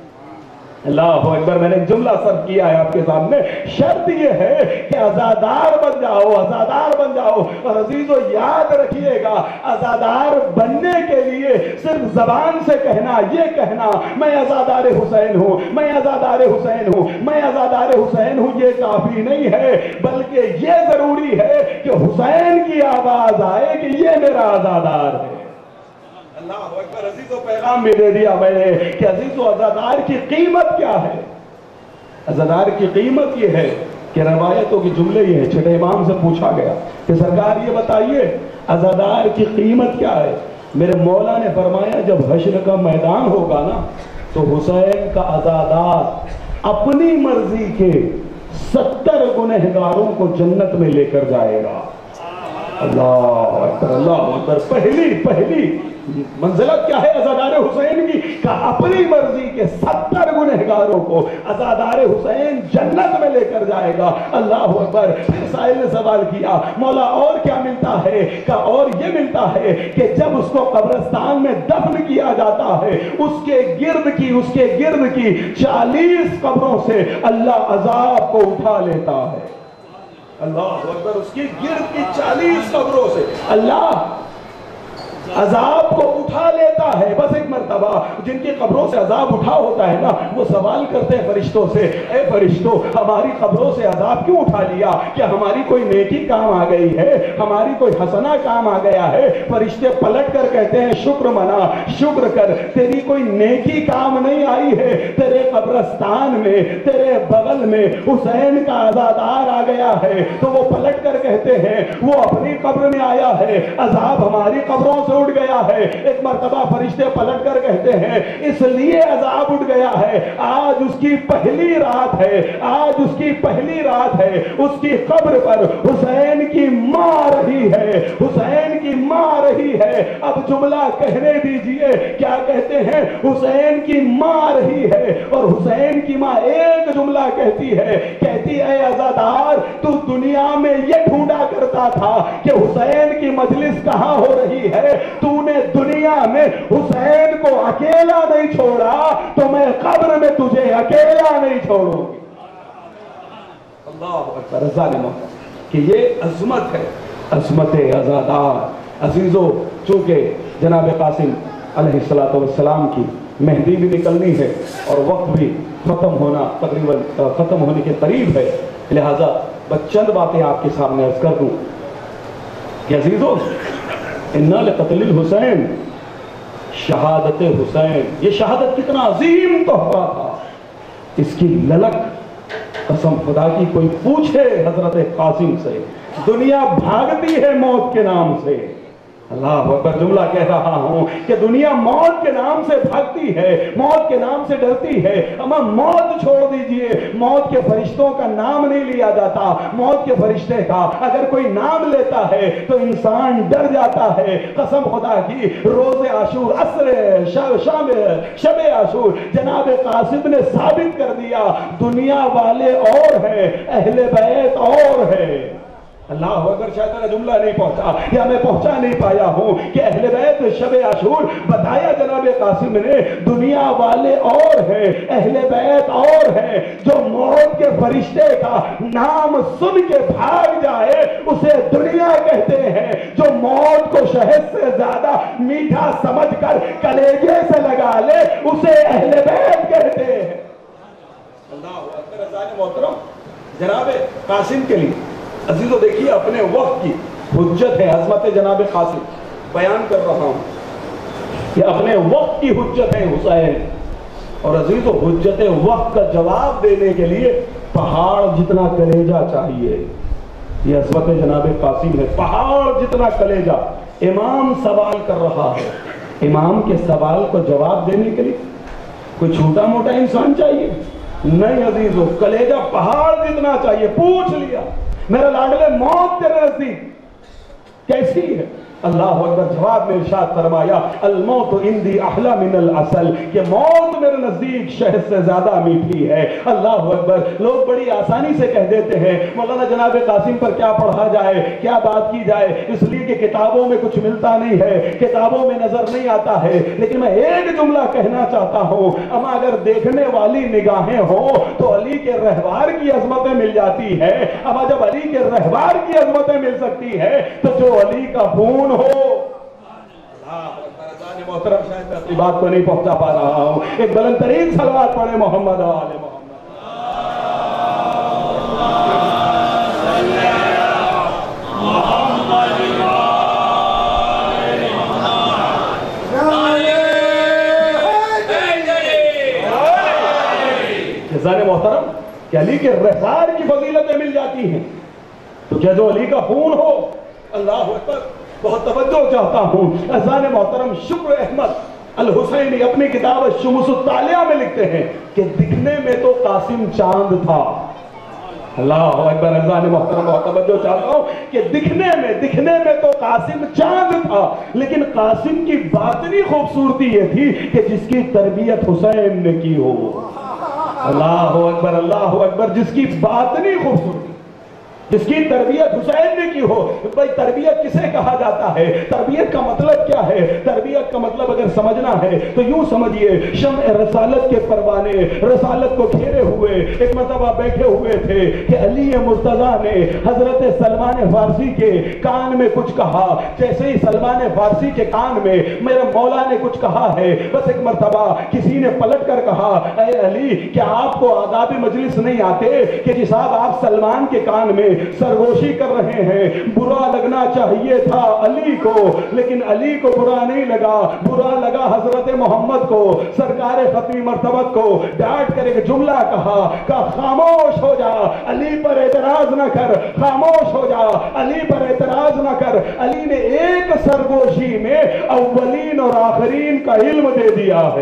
اللہ اکبر۔ میں نے ایک جملہ سرد کیا ہے آپ کے سامنے، شرط یہ ہے کہ عزادار بن جاؤ، عزادار بن جاؤ۔ اور عزیزو یاد رکھیے گا، عزادار بننے کے لیے صرف زبان سے کہنا، یہ کہنا میں عزادار حسین ہوں، میں عزادار حسین ہوں، میں عزادار حسین ہوں، یہ کافی نہیں ہے، بلکہ یہ ضروری ہے کہ حسین کی آواز آئے کہ یہ میرا عزادار ہے۔ اللہ اکبر۔ عزیزو پیغام بھی دے دیا میں نے کہ عزیزو عزادار کی قیمت کیا ہے؟ عزادار کی قیمت یہ ہے کہ روایتوں کی جملے یہ ہے، چھٹے امام سے پوچھا گیا کہ سرکار یہ بتائیے عزادار کی قیمت کیا ہے؟ میرے مولا نے فرمایا جب حشر کا میدان ہوگا نا تو حسین کا عزادار اپنی مرضی کے 70 گنہگاروں کو جنت میں لے کر جائے گا۔ اللہ اکبر، اللہ اکبر۔ پہلی منزلت کیا ہے عزادار حسین کی؟ کہ اپنی مرضی کے 70 گنہگاروں کو عزادار حسین جنت میں لے کر جائے گا۔ اللہ اکبر۔ پھر سائل نے سوال کیا مولا اور کیا ملتا ہے؟ کہ اور یہ ملتا ہے کہ جب اس کو قبرستان میں دفن کیا جاتا ہے، اس کے گرد کی 40 قبروں سے اللہ عذاب کو اٹھا لیتا ہے۔ اللہ اکبر۔ اس کی گرد کی 40 قبروں سے اللہ عذاب کو اٹھا لیتا ہے۔ بس ایک مرتبہ جن کی قبروں سے عذاب اٹھا ہوتا ہے نا، وہ سوال کرتے ہیں فرشتوں سے، اے فرشتوں ہماری قبروں سے عذاب کیوں اٹھا لیا؟ کیا ہماری کوئی نیکی کام آ گئی ہے؟ ہماری کوئی حسنہ کام آ گیا ہے؟ فرشتے پلٹ کر کہتے ہیں شکر منا، شکر کر، تیری کوئی نیکی کام نہیں آئی ہے، تیرے قبرستان میں، تیرے بغل میں حسین کا عزادار آ گیا ہے۔ تو وہ پلٹ کر کہتے ہیں وہ اپنی قبر میں آیا ہے، عذاب ہماری قبروں سے اٹھ گیا ہے۔ ایک مرتبہ فرشتے پلٹ کر کہتے ہیں اس لیے عذاب اٹھ گیا ہے، آج اس کی پہلی رات ہے، آج اس کی پہلی رات ہے، اس کی قبر پر حسین کی ماں رہی ہے، حسین کی ماں رہی ہے۔ اب جملہ کہنے دیجئے کیا کہتے ہیں؟ حسین کی ماں رہی ہے، اور حسین کی ماں ایک جملہ کہتی ہے، کہتی اے عزادار تو دنیا میں یہ ڈھونڈا کرتا تھا کہ حسین کی مجلس کہاں ہو رہی ہے، تو نے دنیا میں حسین کو اکیلا نہیں چھوڑا تو میں قبر میں تجھے اکیلا نہیں چھوڑوں گی۔ اللہ اکبر۔ ظالموں کہ یہ عظمت ہے، عظمت عزادار۔ عزیزو چونکہ جناب قاسم علیہ السلام کی مہدی بھی نکلنی ہے اور وقت بھی تقریباً ختم ہونے کے قریب ہے، لہذا بس چند باتیں آپ کے سامنے عرض کر دوں کہ عزیزو اِنَّا لِقَتْلِ الْحُسَيْن، شہادت حسین، یہ شہادت کتنا عظیم تحفہ تھا، اس کی للک قسم خدا کی کوئی پوچھے حضرت قاسم سے، دنیا بھاگتی ہے موت کے نام سے۔ اللہ اکبر، جملہ کہہ رہا ہوں کہ دنیا موت کے نام سے بھاگتی ہے، موت کے نام سے ڈرتی ہے۔ اما موت چھوڑ دیجئے، موت کے فرشتوں کا نام نہیں لیا جاتا، موت کے فرشتے کا اگر کوئی نام لیتا ہے تو انسان ڈر جاتا ہے۔ قسم خدا کی، روز عاشور، شب عاشور، جناب قاسم نے ثابت کر دیا دنیا والے اور ہیں، اہل بیت اور ہے۔ اللہ اکبر، شاید میرا جملہ نہیں پہنچا یا میں پہنچا نہیں پایا ہوں کہ اہل بیت شب عاشور بتایا جناب قاسم نے دنیا والے اور ہیں، اہل بیت اور ہیں۔ جو موت کے فرشتے کا نام سن کے بھاگ جائے اسے دنیا کہتے ہیں، جو موت کو شہد سے زیادہ میٹھا سمجھ کر کلیجے سے لگا لے اسے اہل بیت کہتے ہیں۔ اللہ اکبر، عزیزان محترم، جناب قاسم کے لیے عزیزو دیکھیے اپنے وقت کی حجت ہے عظمت جناب قاسم، بیان کر رہا ہوں کہ اپنے وقت کی حجت ہے حسین، اور عزیزو حجت وقت کا جواب دینے کے لیے پہاڑ جتنا کلیجہ چاہیے۔ یہ عظمت جناب قاسم ہے، پہاڑ جتنا کلیجہ۔ امام سوال کر رہا ہے، امام کے سوال کو جواب دینے کے لیے کوئی چھوٹا موٹا انسان چاہیے؟ نہیں عزیزو، کلیجہ پہاڑ جتنا چاہیے۔ پوچھ لیا میرا لاڈلے موت تیرے نزدیک کیسی ہے؟ اللہ اکبر، جواب میں ارشاد فرمایا الموت عندی احلی من العسل، کہ موت میرے نزدیک شہد سے زیادہ میٹھی ہے۔ اللہ اکبر، لوگ بڑی آسانی سے کہہ دیتے ہیں مولانا جناب قاسم پر کیا پڑھا جائے، کیا بات کی جائے، اس لیے کہ کتابوں میں کچھ ملتا نہیں ہے، کتابوں میں نظر نہیں آتا ہے۔ لیکن میں ایک جملہ کہنا چاہتا ہوں، اما اگر دیکھنے والی نگاہیں ہوں تو علی کے رہوار کی عظمتیں مل جاتی ہے۔ اما جب علی کے رہوار کی عظمتیں مل سکتی ہے تو جو علی کا خون ہو۔ محترم، شاید میں اپنی بات کو نہیں پہنچا پا رہا ہوں، ایک بلند ترین صلوات پڑھے محمد و آل محمد۔ عزیزان محترم، کہ علی کے رہوار کی فضیلتیں مل جاتی ہیں تو کیا جو علی کا خون ہو؟ اللہ اکبر، بہت توجہ چاہتا ہوں عزیزان محترم۔ شکر احمد الحسینی اپنی کتاب شمس الطالیہ میں لکھتے ہیں کہ دکھنے میں تو قاسم چاند تھا۔ اللہ اکبر، عزیزان محترم، بہت توجہ چاہتا ہوں کہ دکھنے میں تو قاسم چاند تھا، لیکن قاسم کی باطنی خوبصورتی یہ تھی کہ جس کی تربیت حسین نے کی ہو۔ اللہ اکبر، اللہ اکبر، جس کی باطنی خوبصورتی، جس کی تربیت حسین نے کی ہو۔ بھائی تربیت کسے کہا جاتا ہے؟ تربیت کا مطلب کیا ہے؟ تربیت کا مطلب اگر سمجھنا ہے تو یوں سمجھیے، شمع رسالت کے پروانے رسالت کو گھیرے ہوئے ایک مرتبہ بیٹھے ہوئے تھے کہ علی مرتضیٰ نے حضرت سلمان فارسی کے کان میں کچھ کہا۔ جیسے ہی سلمان فارسی کے کان میں میرے مولا نے کچھ کہا ہے، بس ایک مرتبہ کسی نے پلٹ کر کہا، اے علی، کیا آپ کو آداب مجلس نہیں آتے کہ جی صاحب آپ سلمان کے کان میں سرگوشی کر رہے ہیں؟ برا لگنا چاہیے تھا علی کو، لیکن علی کو برا نہیں لگا، برا لگا حضرت محمد کو، سرکار ختمی مرتبت کو۔ ڈانٹ کر ایک جملہ کہا کہ خاموش ہو جا، علی پر اعتراض نہ کر، خاموش ہو جا، علی پر اعتراض نہ کر۔ علی نے ایک سرگوشی میں اولین اور آخرین کا علم دے دیا ہے۔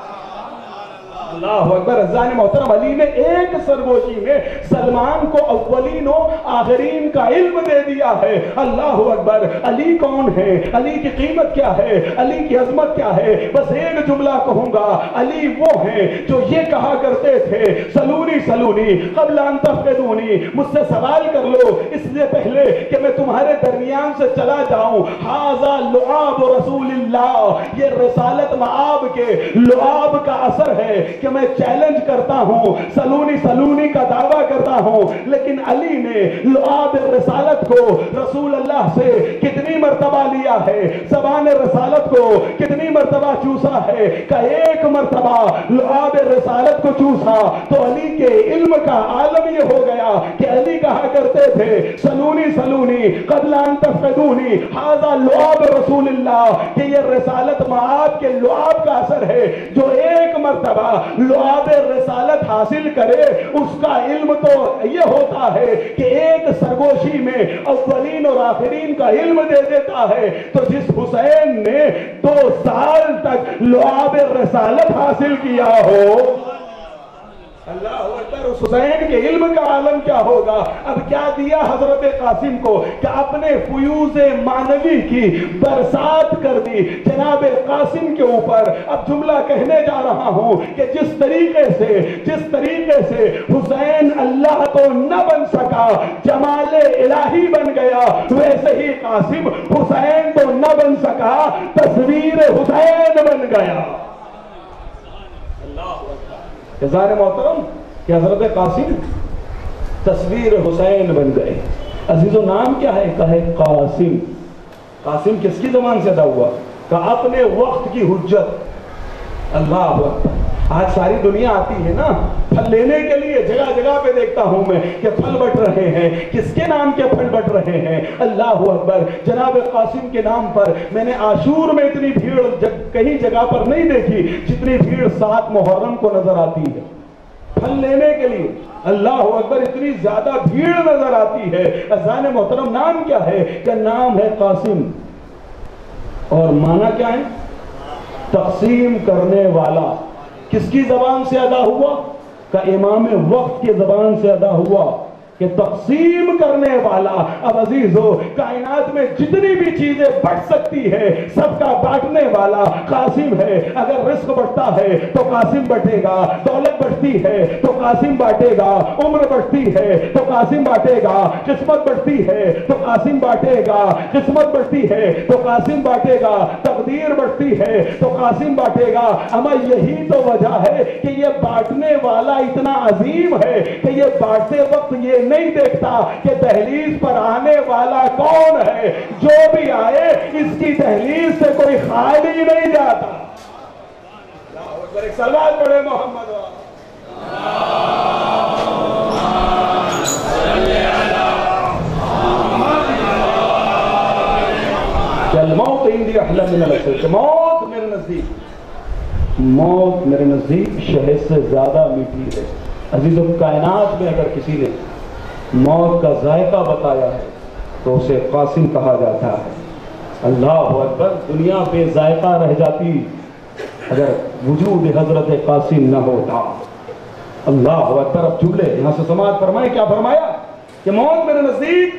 اللہ اکبر، عزیزان محترم، علی نے ایک سرگوشی میں سلمان کو اولین و آخرین کا علم دے دیا ہے۔ اللہ اکبر، علی کون ہے؟ علی کی قیمت کیا ہے؟ علی کی عظمت کیا ہے؟ بس ایک جملہ کہوں گا، علی وہ ہیں جو یہ کہا کرتے تھے، سلونی سلونی قبل ان تفقدونی، مجھ سے سوال کر لو اس سے پہلے کہ میں تمہارے درمیان سے چلا جاؤں۔ ھذا لعاب رسول اللہ، یہ رسالت معاب کے لعاب کا اثر ہے کہ میں چیلنج کرتا ہوں، سلونی سلونی کا دعویٰ کرتا ہوں، لیکن علی نے لعاب رسالت کو رسول اللہ سے کتنی مرتبہ لیا ہے، زبان رسالت کو کتنی مرتبہ چوسا ہے کہ ایک مرتبہ لعاب رسالت کو چوسا تو علی کے علم کا عالم یہ ہو گیا کہ علی کہا کرتے تھے سلونی سلونی قبل ان تفقدونی ھذا لعاب رسول اللہ، کہ یہ رسالت معاب کے لعاب کا اثر ہے، جو ایک مرتبہ لعاب رسالت حاصل کرے اس کا علم تو یہ ہوتا ہے کہ ایک سرگوشی میں اولین اور آخرین کا علم دے دیتا ہے۔ تو جس حسین نے 2 سال تک لعاب رسالت حاصل کیا ہو، اللہ اکبر، اس حسین کے علم کا عالم کیا ہوگا۔ اب کیا دیا حضرت قاسم کو کہ اپنے فیوز معنوی کی برسات کر دی جناب قاسم کے اوپر۔ اب جملہ کہنے جا رہا ہوں کہ جس طریقے سے حسین اللہ تو نہ بن سکا، جمال الہی بن گیا، ویسے ہی قاسم حسین تو نہ بن سکا، تصویر حسین بن گیا۔ اللہ عزیزان محترم کہ حضرت قاسم تصویر حسین بن گئے۔ عزیز و نام کیا ہے؟ کہے قاسم۔ قاسم کس کی زبان سے ادا ہوا؟ کہ اپنے وقت کی حجت۔ اللہ اکبر، آج ساری دنیا آتی ہے نا پھل لینے کے لیے، جگہ جگہ پہ دیکھتا ہوں میں کہ پھل بٹ رہے ہیں، کس کے نام کے پھل بٹ رہے ہیں؟ اللہ اکبر، جناب قاسم کے نام پر۔ میں نے عاشور میں اتنی بھیڑ کہیں جگہ پر نہیں دیکھی جتنی بھیڑ 7 محرم کو نظر آتی ہے پھل لینے کے لیے۔ اللہ اکبر، اتنی زیادہ بھیڑ نظر آتی ہے۔ عزیزان محترم، نام کیا ہے؟ کہ نام ہے قاسم، اور معنی کیا ہے؟ تقسیم کرنے والا۔ کس کی زبان سے ادا ہوا؟ کہ امام وقت کی زبان سے ادا ہوا کہ تقسیم کرنے والا۔ اب عزیزو، کائنات میں جتنی بھی چیزیں بٹ سکتی ہے سب کا بانٹنے والا قاسم ہے۔ اگر رزق بٹتا ہے تو قاسم بٹے گا، دولت بٹتی ہے تو قاسم بانٹے گا، عمر بٹتی ہے تو قاسم بانٹے گا، قسمت بٹتی ہے تو قاسم بانٹے گا، قسمت بٹتی ہے تو قاسم بانٹے گا، تقدیر بٹتی ہے تو قاسم بانٹے گا۔ اما یہی تو وجہ ہے کہ یہ بانٹنے والا اتنا عظیم ہے کہ یہ بانٹتے وقت یہ نہیں دیکھتا کہ دہلیز پر آنے والا کون ہے، جو بھی آئے اس کی دہلیز سے کوئی خالی نہیں جاتا۔ ایک صلوات پڑھے محمد الموت عندی احلی من العسل، موت میرے نزدیک، موت میرے نزدیک شہد سے زیادہ میٹھی ہے۔ عزیزو، کائنات میں اگر کسی نے موت کا ذائقہ بتایا ہے تو اسے قاسم کہا جاتا ہے۔ اللہ اکبر، دنیا پہ ذائقہ رہ جاتی اگر وجود حضرت قاسم نہ ہوتا۔ اللہ اکبر، اب جملے یہاں سے سماعت فرمائے، کیا فرمایا؟ کہ موت میرے نزدیک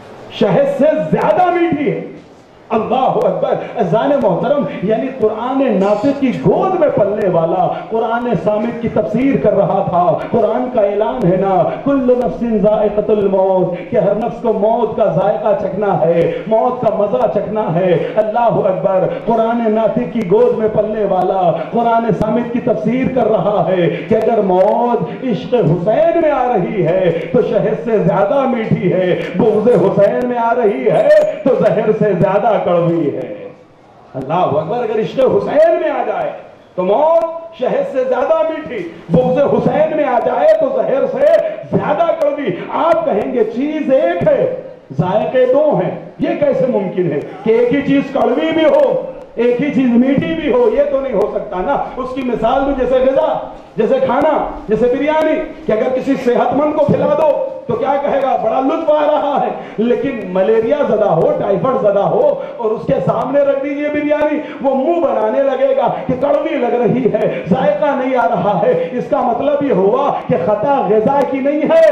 شہد سے زیادہ میٹھی ہے۔ اللہ اکبر، عزیزان محترم، یعنی قرآن ناطق کی گود میں پلنے والا قرآن صامت کی تفسیر کر رہا تھا۔ قرآن کا اعلان ہے نا، کل نفس ذائقۃ الموت، کہ ہر نفس کو موت کا ذائقہ چکھنا ہے، موت کا مزہ چکھنا ہے۔ اللہ اکبر، قرآن ناطق کی گود میں پلنے والا قرآن صامت کی تفسیر کر رہا ہے کہ اگر موت عشق حسین میں آ رہی ہے تو شہد سے زیادہ میٹھی ہے، بغض حسین میں آ رہی ہے تو زہر سے زیادہ کڑوی ہے۔ اللہ اکبر، اگر عشق حسین میں آ جائے تو موت شہد سے زیادہ میٹھی، بغض حسین میں آ جائے تو زہر سے زیادہ کڑوی۔ آپ کہیں گے چیز ایک ہے، ذائقے 2 ہیں، یہ کیسے ممکن ہے کہ ایک ہی چیز کڑوی بھی ہو، ایک ہی چیز میٹھی بھی ہو؟ یہ تو نہیں ہو سکتا نا۔ اس کی مثال بھی جیسے غذا، جیسے کھانا، جیسے بریانی، کہ اگر کسی صحت مند کو کھلا دو تو کیا کہے گا؟ بڑا لطف آ رہا ہے۔ لیکن ملیریا زدہ ہو، ٹائیفائڈ زدہ ہو اور اس کے سامنے رکھ دیجئے بریانی، وہ منہ بنانے لگے گا کہ کڑوی لگ رہی ہے، ذائقہ نہیں آ رہا ہے۔ اس کا مطلب یہ ہوا کہ خطا غذا کی نہیں ہے،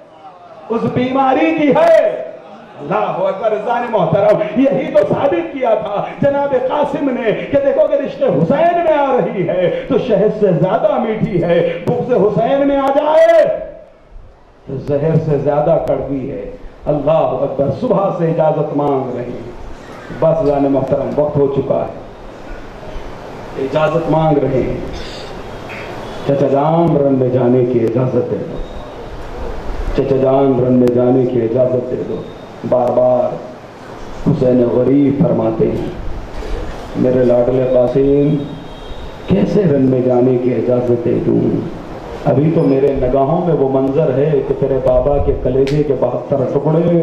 اس بیماری کی ہے۔ اللہ اکبر، عزیزان محترم، یہی تو ثابت کیا تھا جناب قاسم نے کہ دیکھو اگر عشق حسین میں آ رہی ہے تو شہد سے زیادہ میٹھی ہے، بغض حسین میں آ جائے تو زہر سے زیادہ کڑوی ہے۔ اللہ اکبر، صبح سے اجازت مانگ رہے ہیں، بس عزیزان محترم وقت ہو چکا ہے، اجازت مانگ رہے ہیں۔ چچا جان رن میں جانے کی اجازت دے دو، چچا جان رن میں جانے کی اجازت دے دو۔ بار بار حسین غریب فرماتے ہیں میرے لاڈلے قاسم کیسے رن میں جانے کی اجازت دے دوں؟ ابھی تو میرے نگاہوں میں وہ منظر ہے کہ تیرے بابا کے کلیجے کے 72 ٹکڑے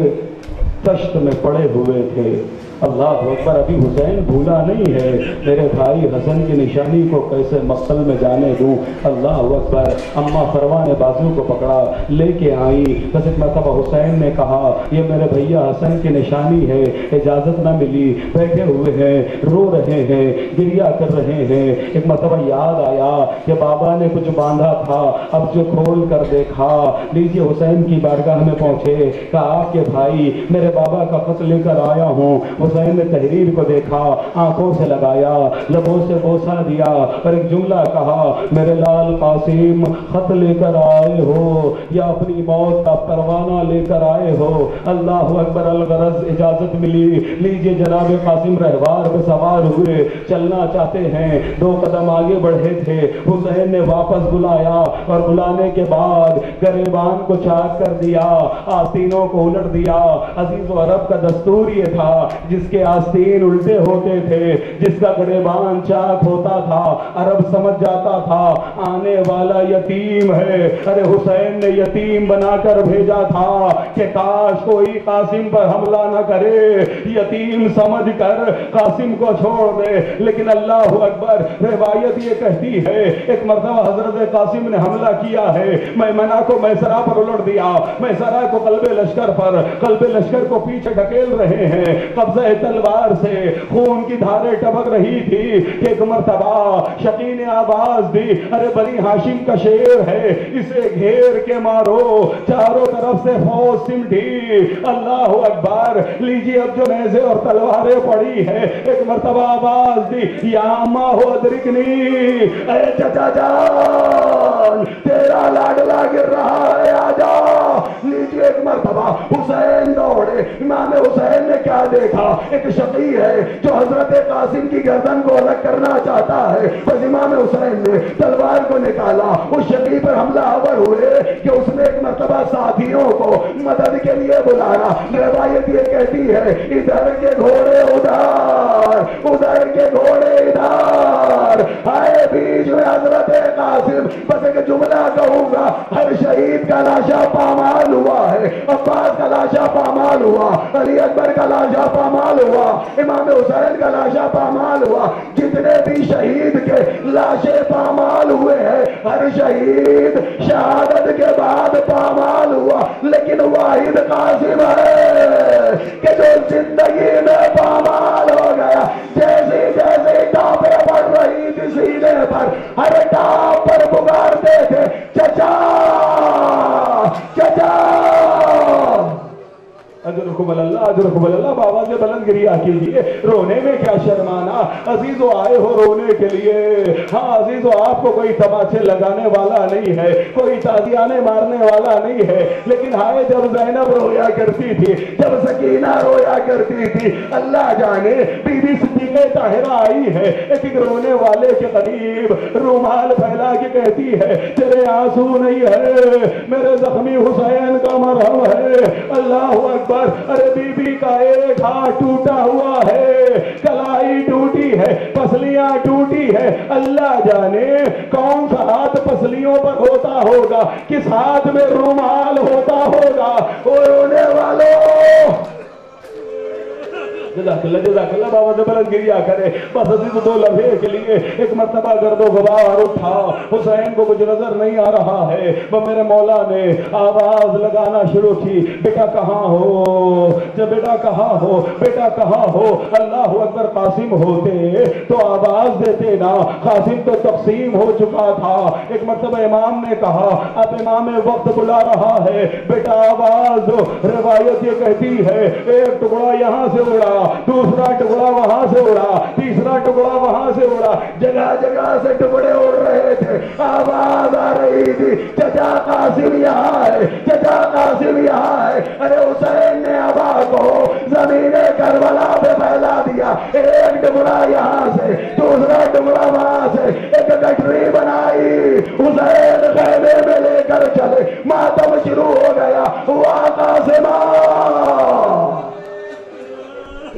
تشت میں پڑے ہوئے تھے۔ اللہ اکبر، ابھی حسین بھولا نہیں ہے، میرے بھائی حسن کی نشانی کو کیسے مقتل میں جانے دوں؟ اللہ اکبر۔ اماں فروا نے بازو کو پکڑا، لے کے آئی، بس ایک مرتبہ حسین نے کہا یہ میرے بھیا حسن کی نشانی ہے، اجازت نہ ملی، بیٹھے ہوئے ہیں، رو رہے ہیں، گریہ کر رہے ہیں۔ ایک مرتبہ یاد آیا کہ بابا نے کچھ باندھا تھا، اب جو کھول کر دیکھا، لیجیے حسین کی بارگاہ میں پہنچے، کہا آپ کے بھائی میرے بابا کا خط لے کر آیا ہوں۔ حسین نے تحریر کو دیکھا، آنکھوں سے لگایا، لبوں سے بوسہ دیا اور ایک جملہ کہا میرے لال قاسم خط لے کر آئے ہو یا اپنی موت کا پروانہ لے کر آئے ہو؟ اللہ اکبر، الغرض اجازت ملی، لیجیے جناب قاسم رہوار پہ سوار ہوئے، چلنا چاہتے ہیں، 2 قدم آگے بڑھے تھے، حسین نے واپس بلایا اور بلانے کے بعد گریبان کو چاک کر دیا، آستینوں کو الٹ دیا۔ عزیز و عرب کا دستور یہ تھا جس کے آستین الٹے ہوتے تھے، جس کا گریبان چاک ہوتا تھا، عرب سمجھ جاتا تھا آنے والا یتیم ہے۔ ارے حسین نے یتیم بنا کر بھیجا تھا کہ کاش کوئی قاسم پر حملہ نہ کرے، یتیم سمجھ کر قاسم کو چھوڑ دے، لیکن اللہ اکبر، روایت یہ کہتی ہے ایک مرتبہ حضرت قاسم نے حملہ کیا ہے، میمنہ کو میسرہ پر الٹ دیا، میسرہ کو قلب لشکر پر، قلب لشکر کو پیچھے ڈھکیل رہے ہیں، قبضہ تلوار سے خون کی دھاریں ٹپک رہی تھی کہ ایک مرتبہ شقی نے آواز دی ارے بنی ہاشم کا شیر ہے، اسے گھیر کے مارو، چاروں طرف سے فوج سمٹی۔ اللہ اکبر، لیجیے اب جو نیزے اور تلواریں پڑی ہے، ایک مرتبہ آواز دی یا اماں ہو ادرکنی، اے چچا جان تیرا لاڈلا گر رہا ہے آجا۔ لیجیے ایک مرتبہ حسین دوڑے، امام حسین نے کیا دیکھا؟ ایک شقی ہے جو حضرت قاسم کی گردن کو الگ کرنا چاہتا ہے، بس امام حسین نے تلوار کو نکالا، اس شقی پر حملہ آور ہوئے کہ اس نے ایک مرتبہ ساتھیوں کو مدد کے لیے بلایا۔ روایت یہ کہتی ہے ادھر کے گھوڑے ادھر، ادھر کے گھوڑے ادھر، آئے بیچ میں حضرت قاسم۔ بس ایک جملہ کہوں گا، ہر شہید کا لاشا پامال ہوا ہے، عباس کا لاشا پامال ہوا، علی اکبر کا لاشا پامال ہوا، امام حسین کا لاشا پامال ہوا، جتنے بھی شہید کے لاشیں پامال ہوئے ہیں، ہر شہید شہادت کے بعد پامال ہوا، لیکن واحد قاسم ہے کہ جو زندگی میں پامال ہو گیا۔ جیسے جیسے ٹاپیں پڑ رہی تھی سینے پر، ہر ٹاپ پر پکارتے تھے چچا چچا، اجرکم اللہ اجرکم اللہ، بابا سے بلند گریہ کیجئے، رونے میں کیا شرمانا؟ عزیزو آئے ہو رونے کے لیے، ہاں عزیزو آپ کو کوئی تماچے لگانے والا نہیں ہے، کوئی تازیانے مارنے والا نہیں ہے، لیکن ہائے جب زینب رویا کرتی تھی، جب سکینہ رویا کرتی تھی، اللہ جانے بی بی صدیقہ طاہرہ آئی ہے ایک رونے والے کے قریب، رومال پھیلا کے کہتی ہے تیرے آنسو نہیں ہے، میرے زخمی حسین کا مرہم ہے۔ اللہ اکبر، ارے بی بی کا ایک ہاتھ ٹوٹا ہوا ہے، کلائی ٹوٹی ہے، پسلیاں ٹوٹی ہے، اللہ جانے کون سا ہاتھ پسلیوں پر ہوتا ہوگا، کس ہاتھ میں رومال ہوتا ہوگا۔ وہ رونے والوں جزاک اللہ بابا سے بلند گریہ کرے۔ بس عزیز 2 لمحے کے لیے ایک مرتبہ گرد و غبار اٹھا، حسین کو کچھ نظر نہیں آ رہا ہے، وہ میرے مولا نے آواز لگانا شروع کی، بیٹا کہاں ہو؟ جب بیٹا کہاں ہو، بیٹا کہاں ہو؟ اللہ اکبر، قاسم ہوتے تو آواز دیتے نا، قاسم تو تقسیم ہو چکا تھا۔ ایک مرتبہ امام نے کہا اب امام وقت بلا رہا ہے، بیٹا آواز دو۔ روایت یہ کہتی ہے ایک ٹکڑا یہاں سے اڑا، دوسرا ٹکڑا وہاں سے اڑا، تیسرا ٹکڑا وہاں سے اڑا، جگہ جگہ سے ٹکڑے اڑ رہے تھے، آواز آ رہی تھی چچا قاسم یہاں ہے، چچا قاسم یہاں ہے۔ ارے حسین نے آبا کو زمین کربلا پہ پھیلا دیا، ایک ٹکڑا یہاں سے دوسرا ٹکڑا وہاں سے، ایک گٹری بنائی، حسین خیمے میں لے کر چلے، ماتم شروع ہو گیا، ہوا قاسمہ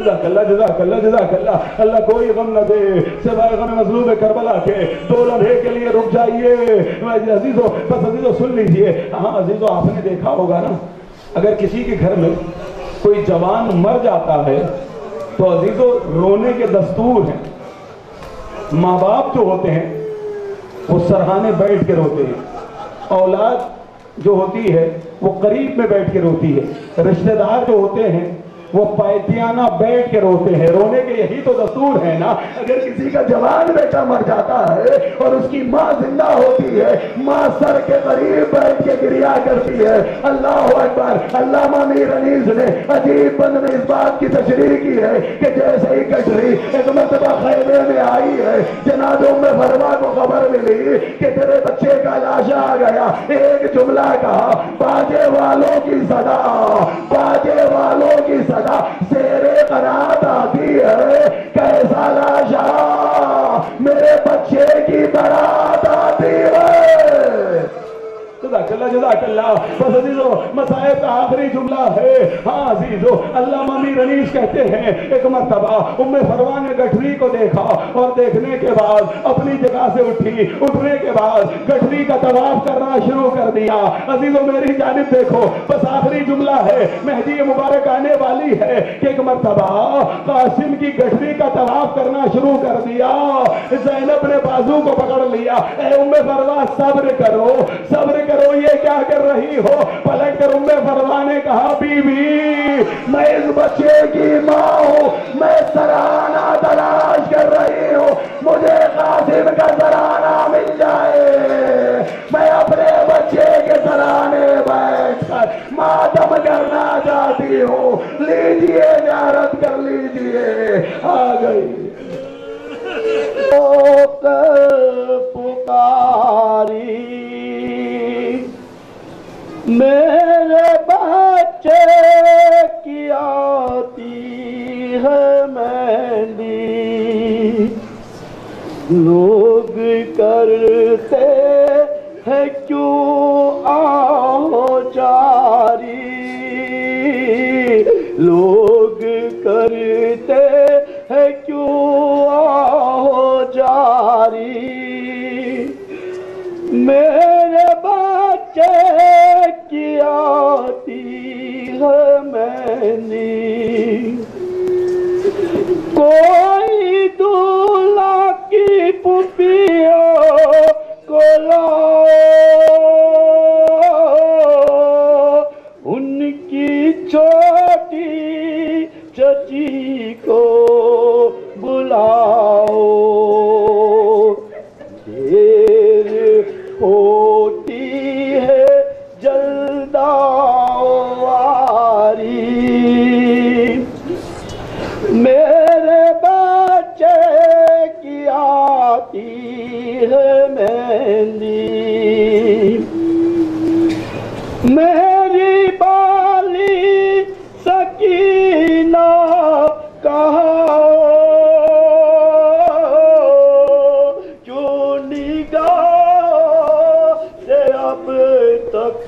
جزاک اللہ جزاک اللہ جزاک اللہ. اللہ کوئی غم نہ دے سوائے غم مظلوم کربلا کے. 2 لمحے کے لیے رک جائیے عزیزو, بس عزیزو سن لیجئے. ہاں عزیزو, آپ نے دیکھا ہوگا نا, اگر کسی کے گھر میں کوئی جوان مر جاتا ہے تو عزیزو رونے کے دستور ہیں. ماں باپ جو ہوتے ہیں وہ سرہانے بیٹھ کے روتے ہیں, اولاد جو ہوتی ہے وہ قریب میں بیٹھ کے روتی ہے, رشتہ دار جو ہوتے ہیں وہ پائتیانہ بیٹھ کے روتے ہیں. رونے کے یہی تو دستور ہے نا. اگر کسی کا جوان بیٹا مر جاتا ہے اور اس کی ماں زندہ ہوتی ہے, ماں سر کے قریب بیٹھ کے گریا کرتی ہے. اللہ اکبر. علامہ میر انیس نے عجیب بند میں اس بات کی تشریح کی ہے کہ جیسے ہی کٹری ایک مرتبہ خیمے میں آئی ہے, جناب ام فرما کو خبر ملی کہ تیرے بچے کا لاشا آ گیا, ایک جملہ کہا, باجے والوں کی صدا, باجے والوں کی صدا سیرے قرات آتی ہے, کیسا لاشا میرے بچے کی برات آتی ہے. جزاک اللہ جزاک اللہ. بس عزیزو مصائب کا آخری جملہ ہے. ہاں عزیزو, علامہ میر انیس کہتے ہیں ایک مرتبہ ام فروا نے گٹھری کو دیکھا اور دیکھنے کے بعد اپنی جگہ سے اٹھی, اٹھنے کے بعد گٹھری کا طواف کرنا شروع کر دیا. عزیزو میری جانب دیکھو, بس آخری جملہ ہے, مہدی مبارک آنے والی ہے کہ ایک مرتبہ قاسم کی گٹھری کا طواف کرنا شروع کر دیا. زینب نے بازو کو پکڑ لیا, اے ام فروا صبر کرو صبر کرو, یہ کیا کر رہی ہو؟ پلٹ کر ام فروا نے کہا, بی بی میں اس بچے کی ماں ہوں, میں سرانہ تلاش کر رہی ہوں, مجھے قاسم کا سرانہ مل جائے, میں اپنے بچے کے سرانے بیٹھ کر ماتم کرنا چاہتی ہوں, لیجئے زیارت کر لیجئے. آ گئی پکاری میرے بچے کی آتی ہے مہندی, لوگ کرتے ہیں کیوں آہو جاری, لوگ کرتے ہیں کیوں آہو جاری, میرے بچے کی آتی ہے مہندی, کوئی دولہا کی پھوپھیوں کو لاؤ, ان کی چھوٹی چچی کو بلاؤ, دیر ہوتی ہے جلدا واری, میرے بچے کی آتی ہے مہندی, میری بالی سکینہ کہاں, کیوں نگاہ سے اب تک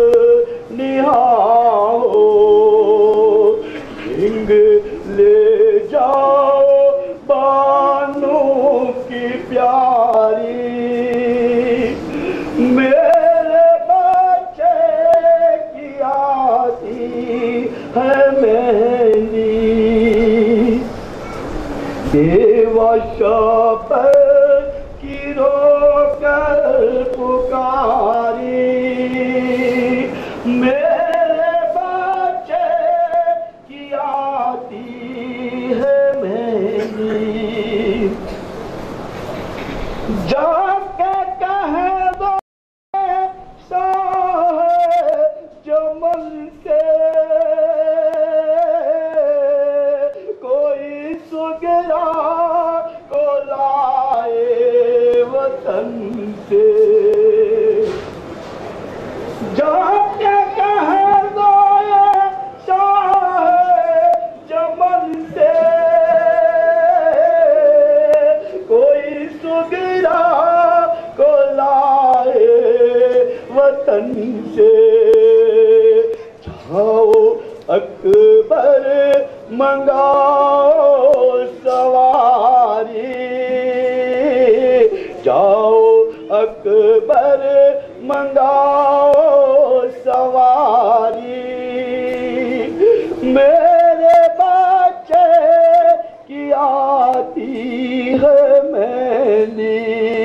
نہاں ہو, جھنگ لے جاؤ بانو کی پیاری, میرے بچے کی آتی ہے مہندی, دیوا شب کی رو کر پکاری, میرے بچے کی آتی ہے مہندی, جا کے کہہ دو شاہ جمل سے, کوئی سگرا کو لائے وطن سے, جا کے کہہ دو شاہ جمل سے, کوئی سگرا کو لائے وطن سے, جاؤ اکبر منگاؤ سواری، جاؤ اکبر منگاؤ سواری، میرے بچے کی آتی ہے مہندی،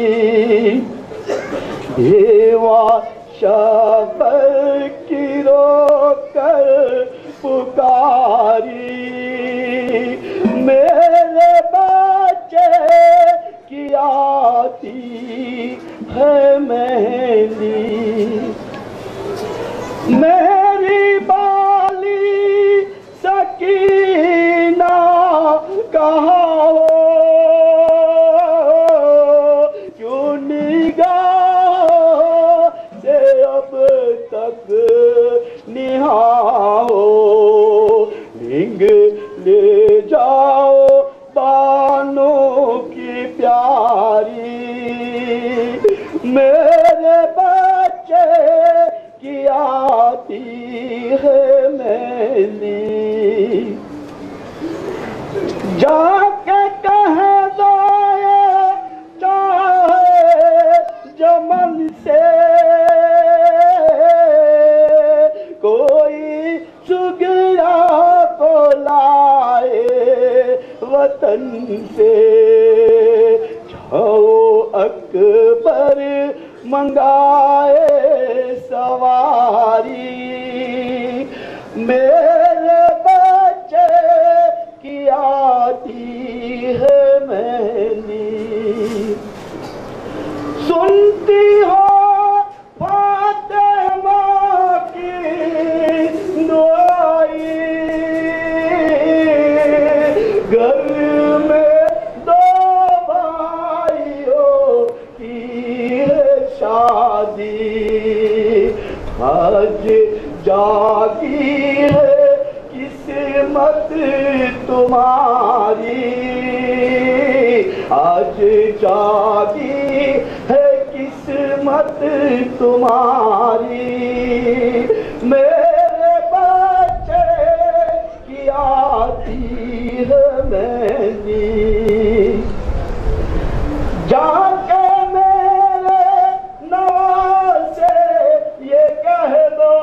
دیوا شبر کی رو کر پکاری، میرے بچے کی آتی ہے مہندی، میری بالی سکینہ کہاں ہو، کیوں نگاہ سے اب تک نہاں ہو، لنگ لے جاؤ بانوں کی پیاری، میرے بچے کی آتی ہے مہندی، جا کے کہہ دو چاہے جمن سے کوئی سگرا کو لائے وطن سے، جاؤ اکبر منگائے سواری، میرے بچے کی آتی ہے مہندی، سنتی ہو فاطمہ کی دعائی، گھر میں دو بھائیوں کی ہے شادی، آج جاگی ہے قسمت تمہاری، آج جاگی ہے قسمت تمہاری، میرے بچے کی آتی ہے مہندی، جا کے میرے نواز سے یہ کہہ دو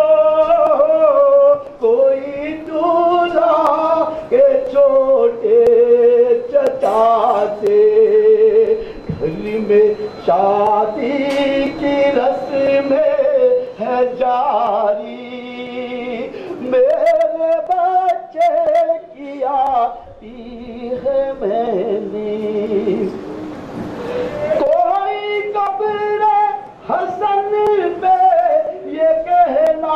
کوئی دولہا کے چھوٹے چچا سے، گھر میں شادی کی رسمیں ہے جاری، میرے بچے کی آتی ہے مہندی، کوئی قبر حسن پہ یہ کہنا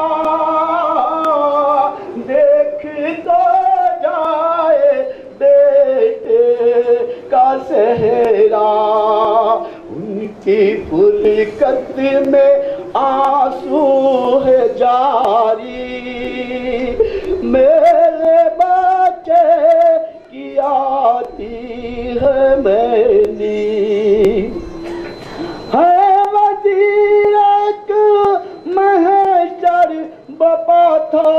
دیکھ تو جائے بیٹے کا صحرا، ان کی پلکت میں آنسو ہے جاری، میرے بچے کی آتی ہے مہندی، ہے وزیر ایک محشر بپا تھا،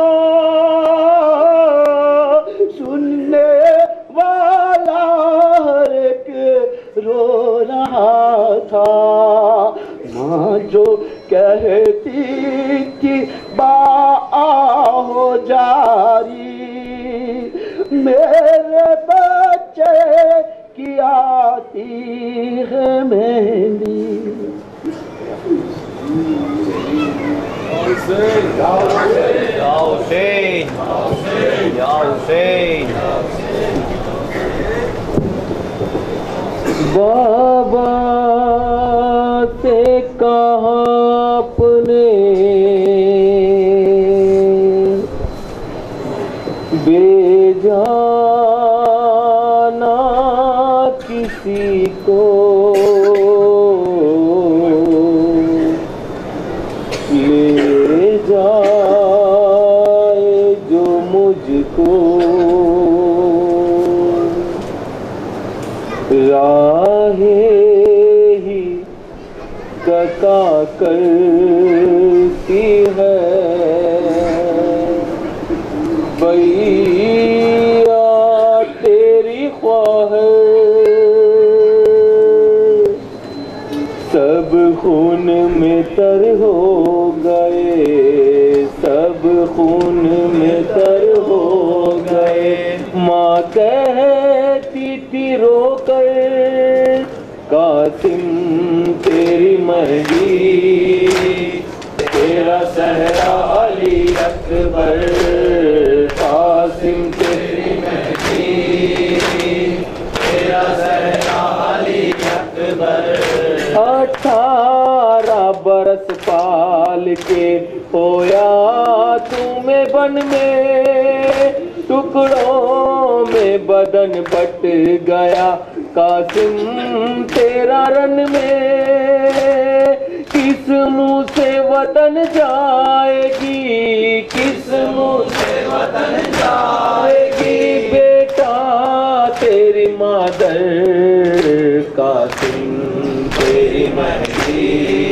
سننے والا ہر ایک رو رہا تھا، ماں جو کہتی تھی ہو جاری، میرے بچے کی آتی ہے مہندی، یا حسین یا حسین، بابا سے کہا اپنے بے جانا کسی کو، لے جائے جو مجھ کو، راہ ہی کتا کرتی ہے بئی تر ہو گئے، سب خون میں تر ہو گئے۔ ماں کہتی تھی رو کر قاسم تیری مہدی، تیرا صحرا علی اکبر، قاسم تیری مہدی، تیرا صحرا علی اکبر۔ 18 برس پال کے ہویا تمہیں بن میں، ٹکڑوں میں بدن بٹ گیا قاسم تیرا رن میں۔ کس منہ سے وطن جائے گی، کس منہ سے وطن جائے گی، بیٹا تیری مادر قاسم تیری مہدی،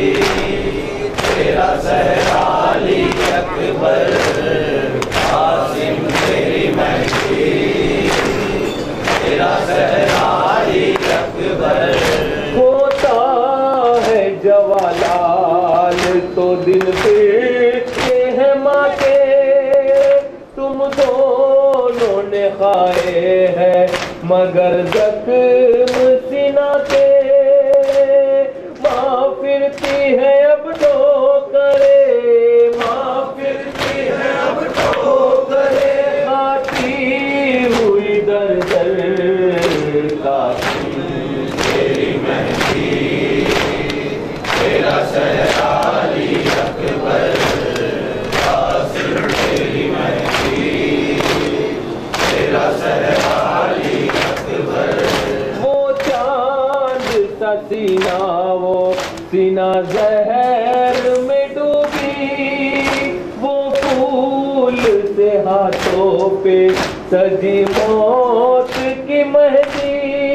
تیرا صحرا علی اکبر، قاسم تیری مہدی، تیرا صحرا علی اکبر۔ ہوتا ہے جوالال تو دن پھرتے ہیں ماں کے، تم دونوں نے کھائے ہیں مگر زخم سینہ کے۔ ماں پھرتی ہے اب ٹھوکرے، ماں پھرتی ہے اب ٹھوکرے، آتی ہوئی در در قاسم تیری مہدی، تیرا صحرا علی اکبر، قاسم تیری مہدی، تیرا صحرا علی اکبر۔ وہ چاند سا سینہ، وہ سینہ زہر میں ڈوبی، وہ پھول سے ہاتھوں پہ سجی موت کی مہندی۔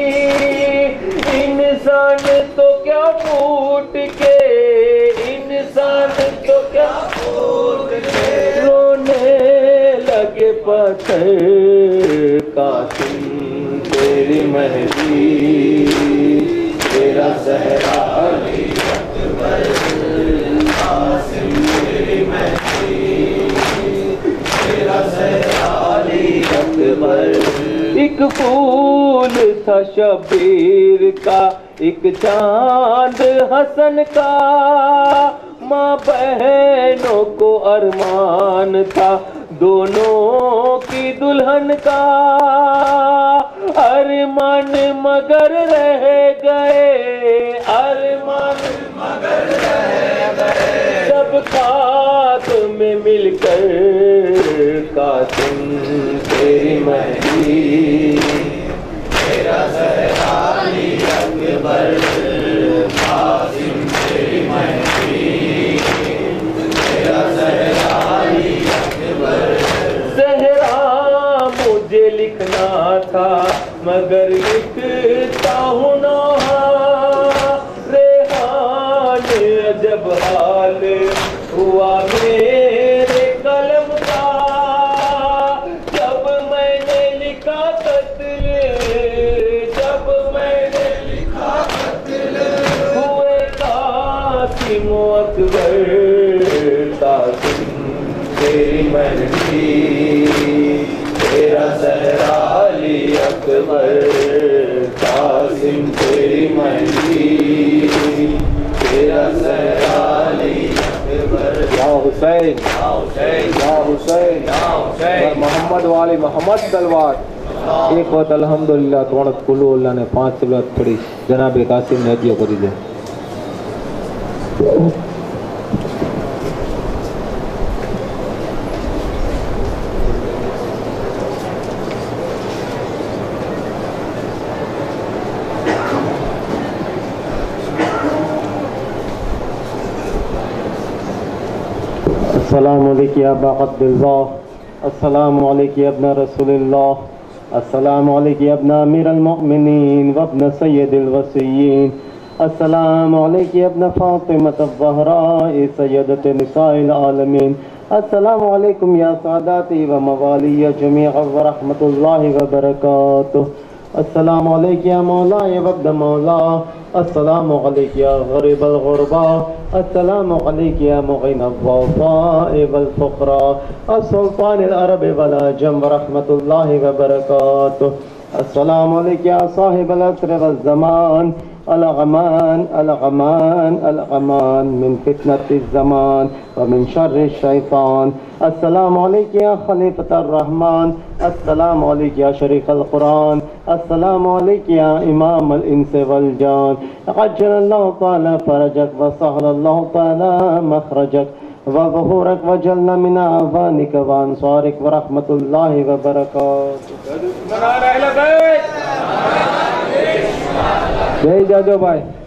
انسان تو کیا پھوٹ کے، انسان تو کیا پھوٹ کے رونے لگے پتھر، قاسم تیری مہدی، تیرا صحرا علی اکبر، قاسم تیری مہدی، تیرا صحرا علی اکبر۔ ایک پھول تھا شبیر کا، ایک چاند حسن کا، ماں بہنوں کو ارمان تھا دونوں کی دلہن کا۔ ارمان مگر رہ گئے، ارمان مگر رہ گئے، سب خاک میں مل کر قاسم تیری مہدی، تیرا صحرا علی اکبر، قاسم تیری مہدی، تیرا صحرا علی اکبر۔ صحرا مجھے لکھنا تھا مگر لکھتا ہوں نوحہ، ریحان عجب حال ہوا میرے قلم کا، جب میں نے لکھا قتل، جب میں نے لکھا قتل، ہوئے قاسم و اکبر، قاسم تیری مہدی، تیرا صحرا علی اکبر، قاسم تیری مہدی، تیرا صحرا علی اکبر۔ یا حسین یا حسین یا حسین یا حسین، محمد والی محمد تلوار۔ ایک وقت الحمدللہ توڑت کلو اللہ نے 5 سلوات پڑھی، جناب قاسم نے ہدیہ کری دے۔ السلام علیکم یا ابا عبد اللہ، السلام علیکم یا ابن رسول اللہ، السلام علیکم یا ابن امیر المؤمنین وابن سید الوصیین، السلام علیکم یا ابن فاطمۃ الزہراء سیدۃ نساء العالمین، السلام علیکم یا ساداتی و موالی جمیعا ورحمۃ اللہ وبرکاتہ، السلام علیک یا مولاي وابن مولا. السلام علیک یا غریب الغربا. السلام علیک یا مغین الضعفاء والفقراء. السلطان العرب والعجم ورحمۃ اللہ وبرکاتہ. السلام علیک یا صاحب العصر والزمان. الغمان الغمان الغمان من فتنة الزمان ومن شر الشیطان. السلام علیک یا خلیفۃ الرحمن. السلام علیک یا شریف القرآن. السلام علیک یا امام الانس والجان. عجل اللہ تعالی فرجک وسهل اللہ تعالی مخرجک وظهورک وجلنا من اعوانک وانصارک ورحمۃ اللہ وبرکاتہ. جے جاجو بھائی.